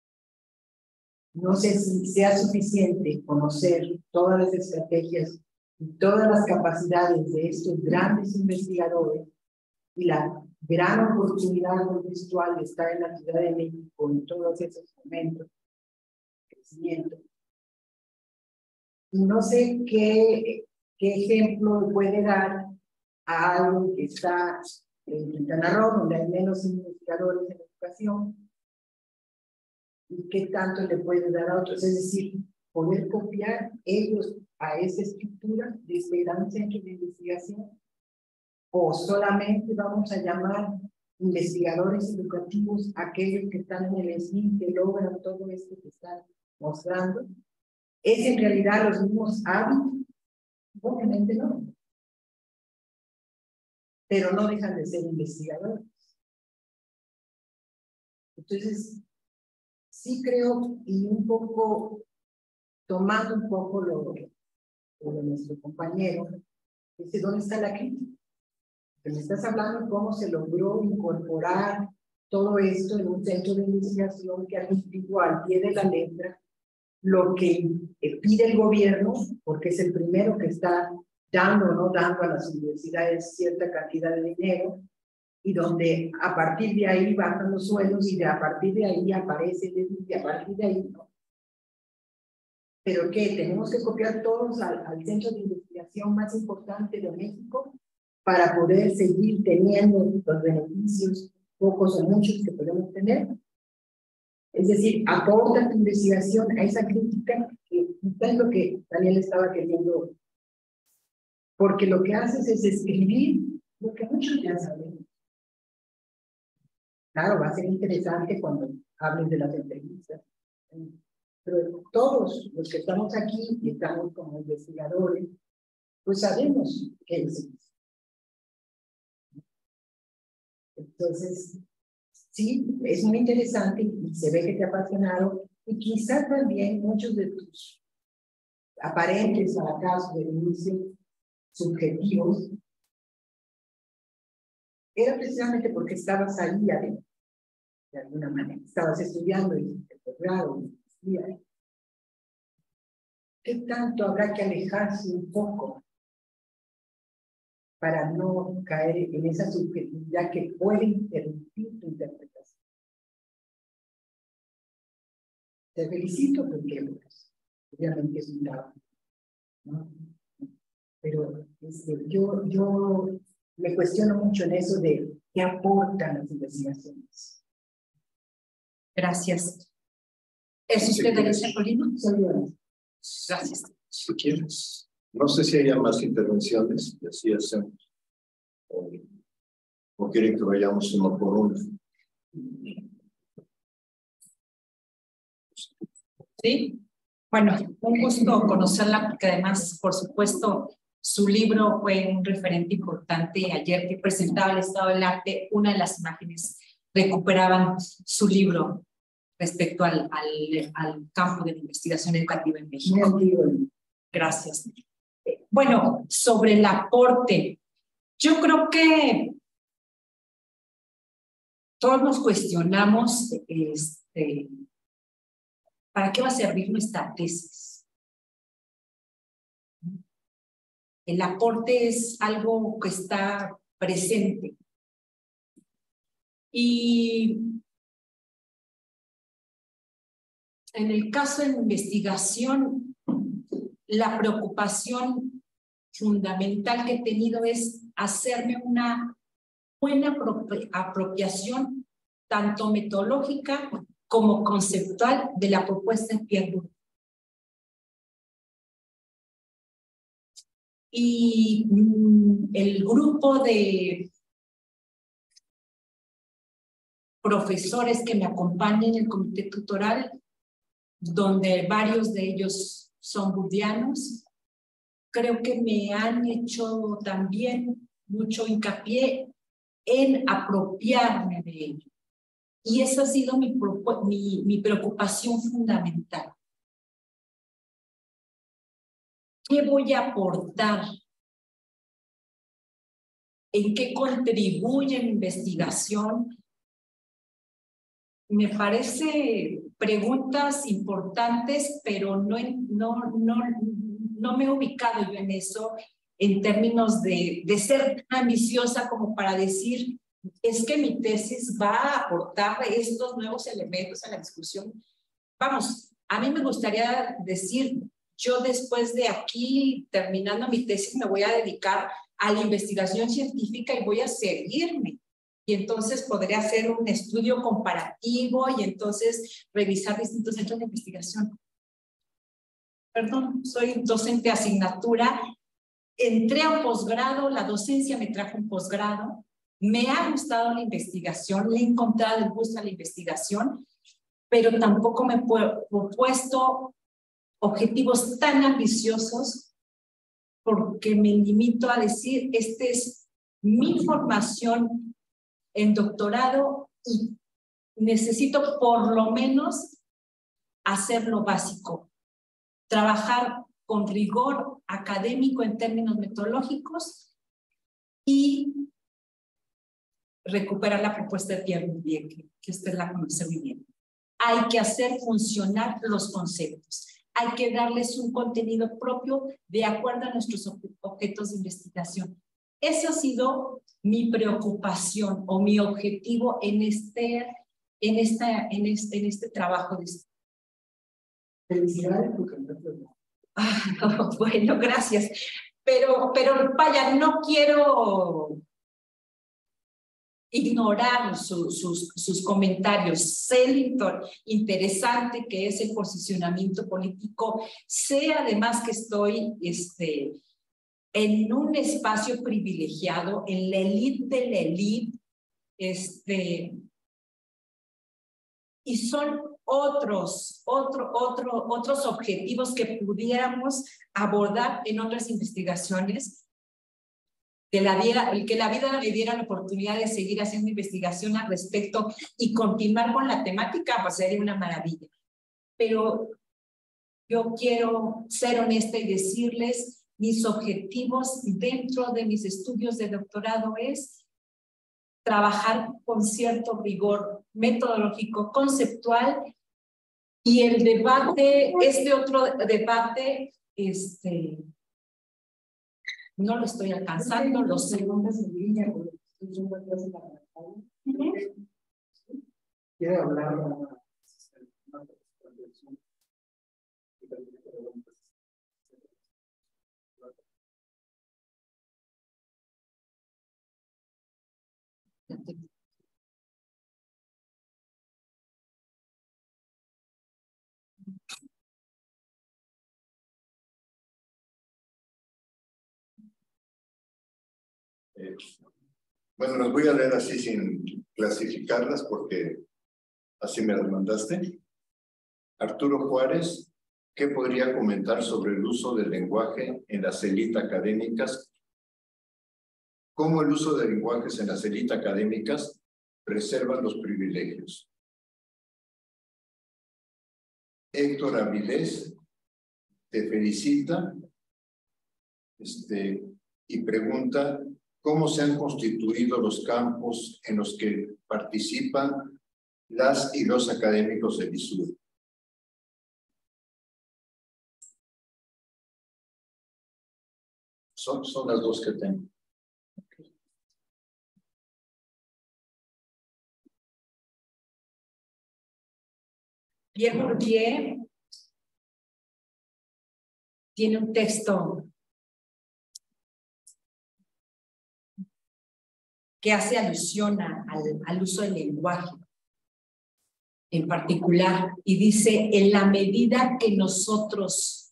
No sé si sea suficiente conocer todas las estrategias y todas las capacidades de estos grandes investigadores y la gran oportunidad contextual de estar en la Ciudad de México en todos esos momentos de crecimiento. Y no sé qué, qué ejemplo puede dar a algo que está en Quintana Roo, donde hay menos investigadores en educación, y qué tanto le puede dar a otros, es decir, poder copiar ellos a esa estructura de este gran centro de investigación, o solamente vamos a llamar investigadores educativos aquellos que están en el S N I, que logran todo esto que están mostrando, ¿es en realidad los mismos hábitos? Obviamente no. Pero no dejan de ser investigadores. Entonces, sí creo, y un poco, tomando un poco lo, lo de nuestro compañero, dice, ¿dónde está la crítica? Que me estás hablando cómo se logró incorporar todo esto en un centro de investigación que ha cumplido al pie de la letra lo que pide el gobierno, porque es el primero que está dando o no dando a las universidades cierta cantidad de dinero, y donde a partir de ahí bajan los sueldos y de a partir de ahí aparece y a partir de ahí no. ¿Pero qué? ¿Tenemos que copiar todos al, al centro de investigación más importante de México para poder seguir teniendo los beneficios, pocos o muchos, que podemos tener? Es decir, aporta tu investigación a esa crítica, que es lo que Daniel estaba queriendo, porque lo que haces es escribir lo que muchos ya sabemos. Claro, va a ser interesante cuando hables de las entrevistas, pero todos los que estamos aquí y estamos como investigadores, pues sabemos qué es eso. Entonces, sí, es muy interesante y se ve que te ha apasionado, y quizás también muchos de tus aparentes fracasos de inicio subjetivos era precisamente porque estabas ahí adentro, de alguna manera. Estabas estudiando y el posgrado, ¿qué tanto habrá que alejarse un poco para no caer en esa subjetividad que puede interrumpir tu interpretación? Te felicito porque, pues, obviamente es un trabajo, ¿no? Pero este, yo, yo me cuestiono mucho en eso de qué aportan las investigaciones. Gracias. ¿Es usted de ese colino? Soy yo. Gracias. Si quieres. No sé si haya más intervenciones, y así hacemos. O, o quieren que vayamos uno por uno. Sí. Bueno, un gusto conocerla, porque además, por supuesto, su libro fue un referente importante. Ayer que presentaba el estado del arte, una de las imágenes recuperaban su libro respecto al, al, al campo de la investigación educativa en México. Gracias. Bueno, sobre el aporte, yo creo que todos nos cuestionamos, este, ¿para qué va a servir nuestra tesis? El aporte es algo que está presente. Y en el caso de la investigación, la preocupación fundamental que he tenido es hacerme una buena apropiación, tanto metodológica como conceptual, de la propuesta en Pierre Bourdieu. Y mm, el grupo de profesores que me acompañan en el comité tutoral, donde varios de ellos son burdianos, creo que me han hecho también mucho hincapié en apropiarme de ello. Y esa ha sido mi, mi, mi preocupación fundamental. ¿Qué voy a aportar? ¿En qué contribuye mi investigación? Me parece preguntas importantes, pero no, no, no, no me he ubicado yo en eso en términos de, de ser ambiciosa como para decir, es que mi tesis va a aportar estos nuevos elementos a la discusión. Vamos, a mí me gustaría decir, yo después de aquí, terminando mi tesis, me voy a dedicar a la investigación científica y voy a seguirme. Y entonces podré hacer un estudio comparativo y entonces revisar distintos centros de investigación. Perdón, soy docente de asignatura. Entré a un posgrado, la docencia me trajo un posgrado. Me ha gustado la investigación, le he encontrado el gusto a la investigación, pero tampoco me he propuesto objetivos tan ambiciosos porque me limito a decir, esta es mi formación en doctorado y necesito por lo menos hacer lo básico, trabajar con rigor académico en términos metodológicos y recuperar la propuesta de Pierre Bourdieu, que, que usted la conoce muy bien. Hay que hacer funcionar los conceptos, hay que darles un contenido propio de acuerdo a nuestros objetos de investigación. Esa ha sido mi preocupación o mi objetivo en este, en esta, en este, en este trabajo de estudio. Felicidades, tu candidato. Ah, bueno, gracias. Pero, pero vaya, no quiero ignorar su, sus, sus comentarios. Sé lo interesante que es el posicionamiento político. Sé además que estoy este, en un espacio privilegiado, en la élite de la élite, este, y son otros, otro, otro, otros objetivos que pudiéramos abordar en otras investigaciones, que la, vida, que la vida le diera la oportunidad de seguir haciendo investigación al respecto y continuar con la temática, pues sería una maravilla. Pero yo quiero ser honesta y decirles, mis objetivos dentro de mis estudios de doctorado es trabajar con cierto rigor metodológico, conceptual, y el debate, este otro debate, este, no lo estoy alcanzando, lo sé. Quiere hablar. Eh, bueno, las voy a leer así sin clasificarlas porque así me las mandaste. Arturo Juárez, ¿qué podría comentar sobre el uso del lenguaje en las élites académicas? ¿Cómo el uso de lenguajes en las élites académicas preservan los privilegios? Héctor Avilés te felicita este, y pregunta cómo se han constituido los campos en los que participan las y los académicos del I S U R. Son, son las dos que tengo. Pierre Bourdieu tiene un texto que hace alusión a, al, al uso del lenguaje en particular, y dice, en la medida que nosotros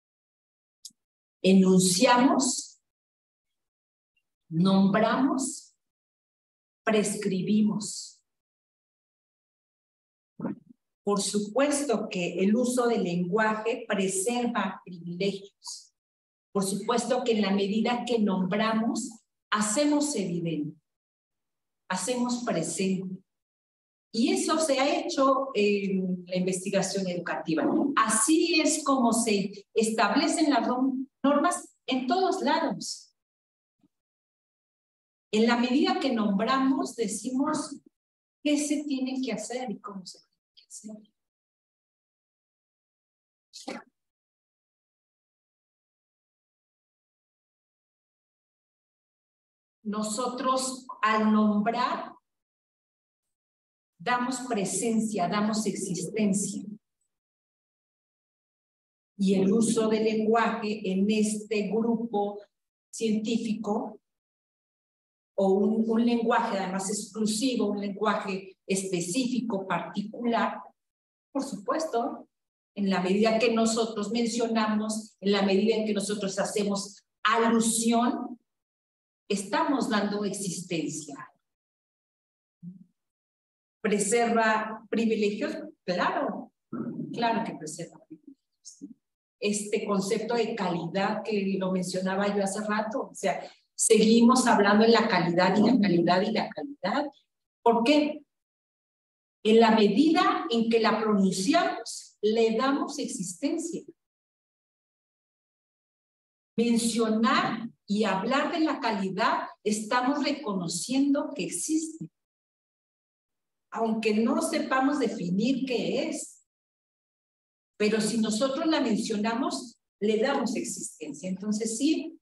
enunciamos, nombramos, prescribimos. Por supuesto que el uso del lenguaje preserva privilegios. Por supuesto que en la medida que nombramos, hacemos evidente, hacemos presente. Y eso se ha hecho en la investigación educativa. Así es como se establecen las normas en todos lados. En la medida que nombramos, decimos qué se tiene que hacer y cómo se tiene que hacer. Nosotros, al nombrar, damos presencia, damos existencia. Y el uso del lenguaje en este grupo científico, o un, un lenguaje además exclusivo, un lenguaje específico, particular, por supuesto, en la medida que nosotros mencionamos, en la medida en que nosotros hacemos alusión, estamos dando existencia. ¿Preserva privilegios? Claro, claro que preserva privilegios. Este concepto de calidad que lo mencionaba yo hace rato, o sea, seguimos hablando de la calidad y la calidad y la calidad. ¿Por qué? En la medida en que la pronunciamos, le damos existencia. Mencionar y hablar de la calidad, estamos reconociendo que existe. Aunque no sepamos definir qué es. Pero si nosotros la mencionamos, le damos existencia. Entonces, sí,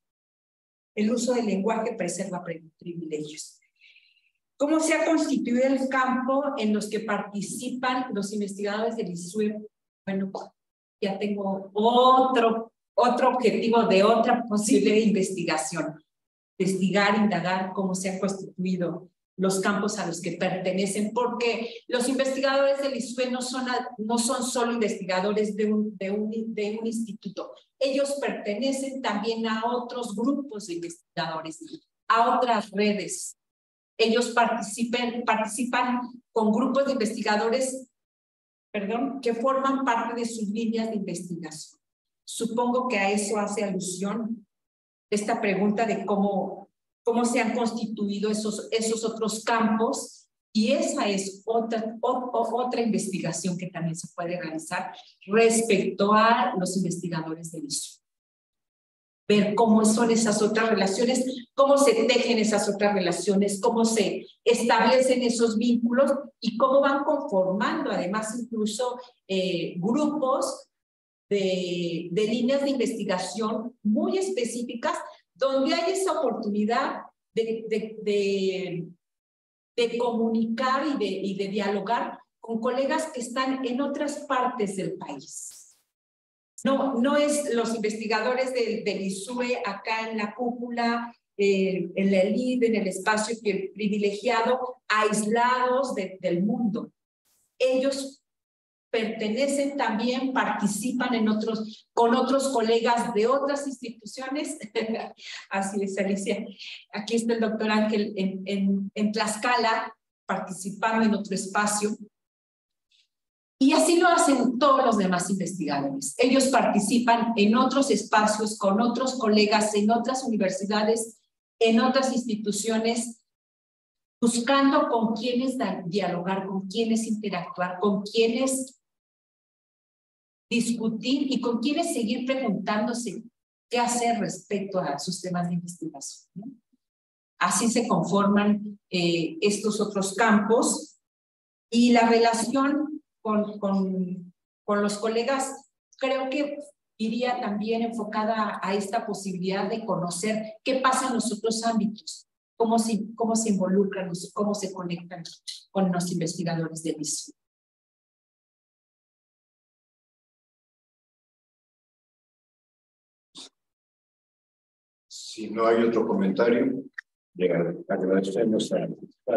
el uso del lenguaje preserva privilegios. ¿Cómo se ha constituido el campo en los que participan los investigadores del I S U E? Bueno, ya tengo otro, otro objetivo de otra posible investigación. Investigar, indagar cómo se han constituido los campos a los que pertenecen, porque los investigadores del I S U E no son, no son solo investigadores de un, de, un, de un instituto. Ellos pertenecen también a otros grupos de investigadores, a otras redes. Ellos participen, participan con grupos de investigadores, perdón, que forman parte de sus líneas de investigación. Supongo que a eso hace alusión esta pregunta de cómo, cómo se han constituido esos, esos otros campos, y esa es otra, o, otra investigación que también se puede realizar respecto a los investigadores del I S U E. Ver cómo son esas otras relaciones, cómo se tejen esas otras relaciones, cómo se establecen esos vínculos y cómo van conformando además incluso eh, grupos de, de líneas de investigación muy específicas donde hay esa oportunidad de, de, de, de comunicar y de, y de dialogar con colegas que están en otras partes del país. No, no es los investigadores del, del I S U E acá en la cúpula, eh, en la elite, en el espacio privilegiado, aislados de, del mundo. Ellos pertenecen también, participan en otros, con otros colegas de otras instituciones. Así es, Alicia. Aquí está el doctor Ángel en, en, en Tlaxcala, participando en otro espacio. Y así lo hacen todos los demás investigadores. Ellos participan en otros espacios, con otros colegas, en otras universidades, en otras instituciones, buscando con quiénes dialogar, con quiénes interactuar, con quiénes discutir y con quiénes seguir preguntándose qué hacer respecto a sus temas de investigación, ¿no? Así se conforman eh, estos otros campos, y la relación Con, con, con los colegas, creo que iría también enfocada a esta posibilidad de conocer qué pasa en los otros ámbitos, cómo se, cómo se involucran, cómo se conectan con los investigadores del I S U E. Si no hay otro comentario, le agradecemos a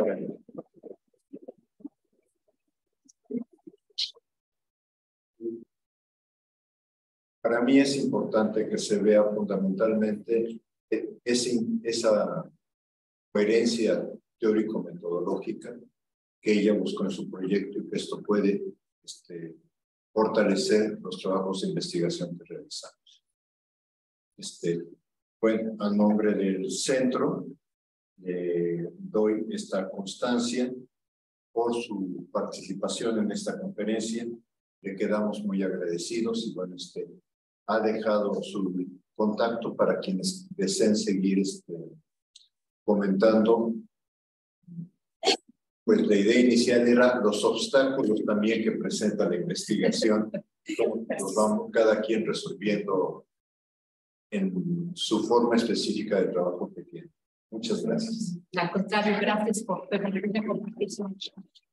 Para mí es importante que se vea fundamentalmente ese, esa coherencia teórico-metodológica que ella buscó en su proyecto, y que esto puede este, fortalecer los trabajos de investigación que realizamos. Este, bueno, a nombre del centro, le doy esta constancia por su participación en esta conferencia. Le quedamos muy agradecidos, y bueno, este, ha dejado su contacto para quienes deseen seguir este, comentando. Pues la idea inicial era los obstáculos también que presenta la investigación, cómo los vamos cada quien resolviendo en su forma específica de trabajo que tiene. Muchas gracias. Al contrario, gracias por permitirme compartir su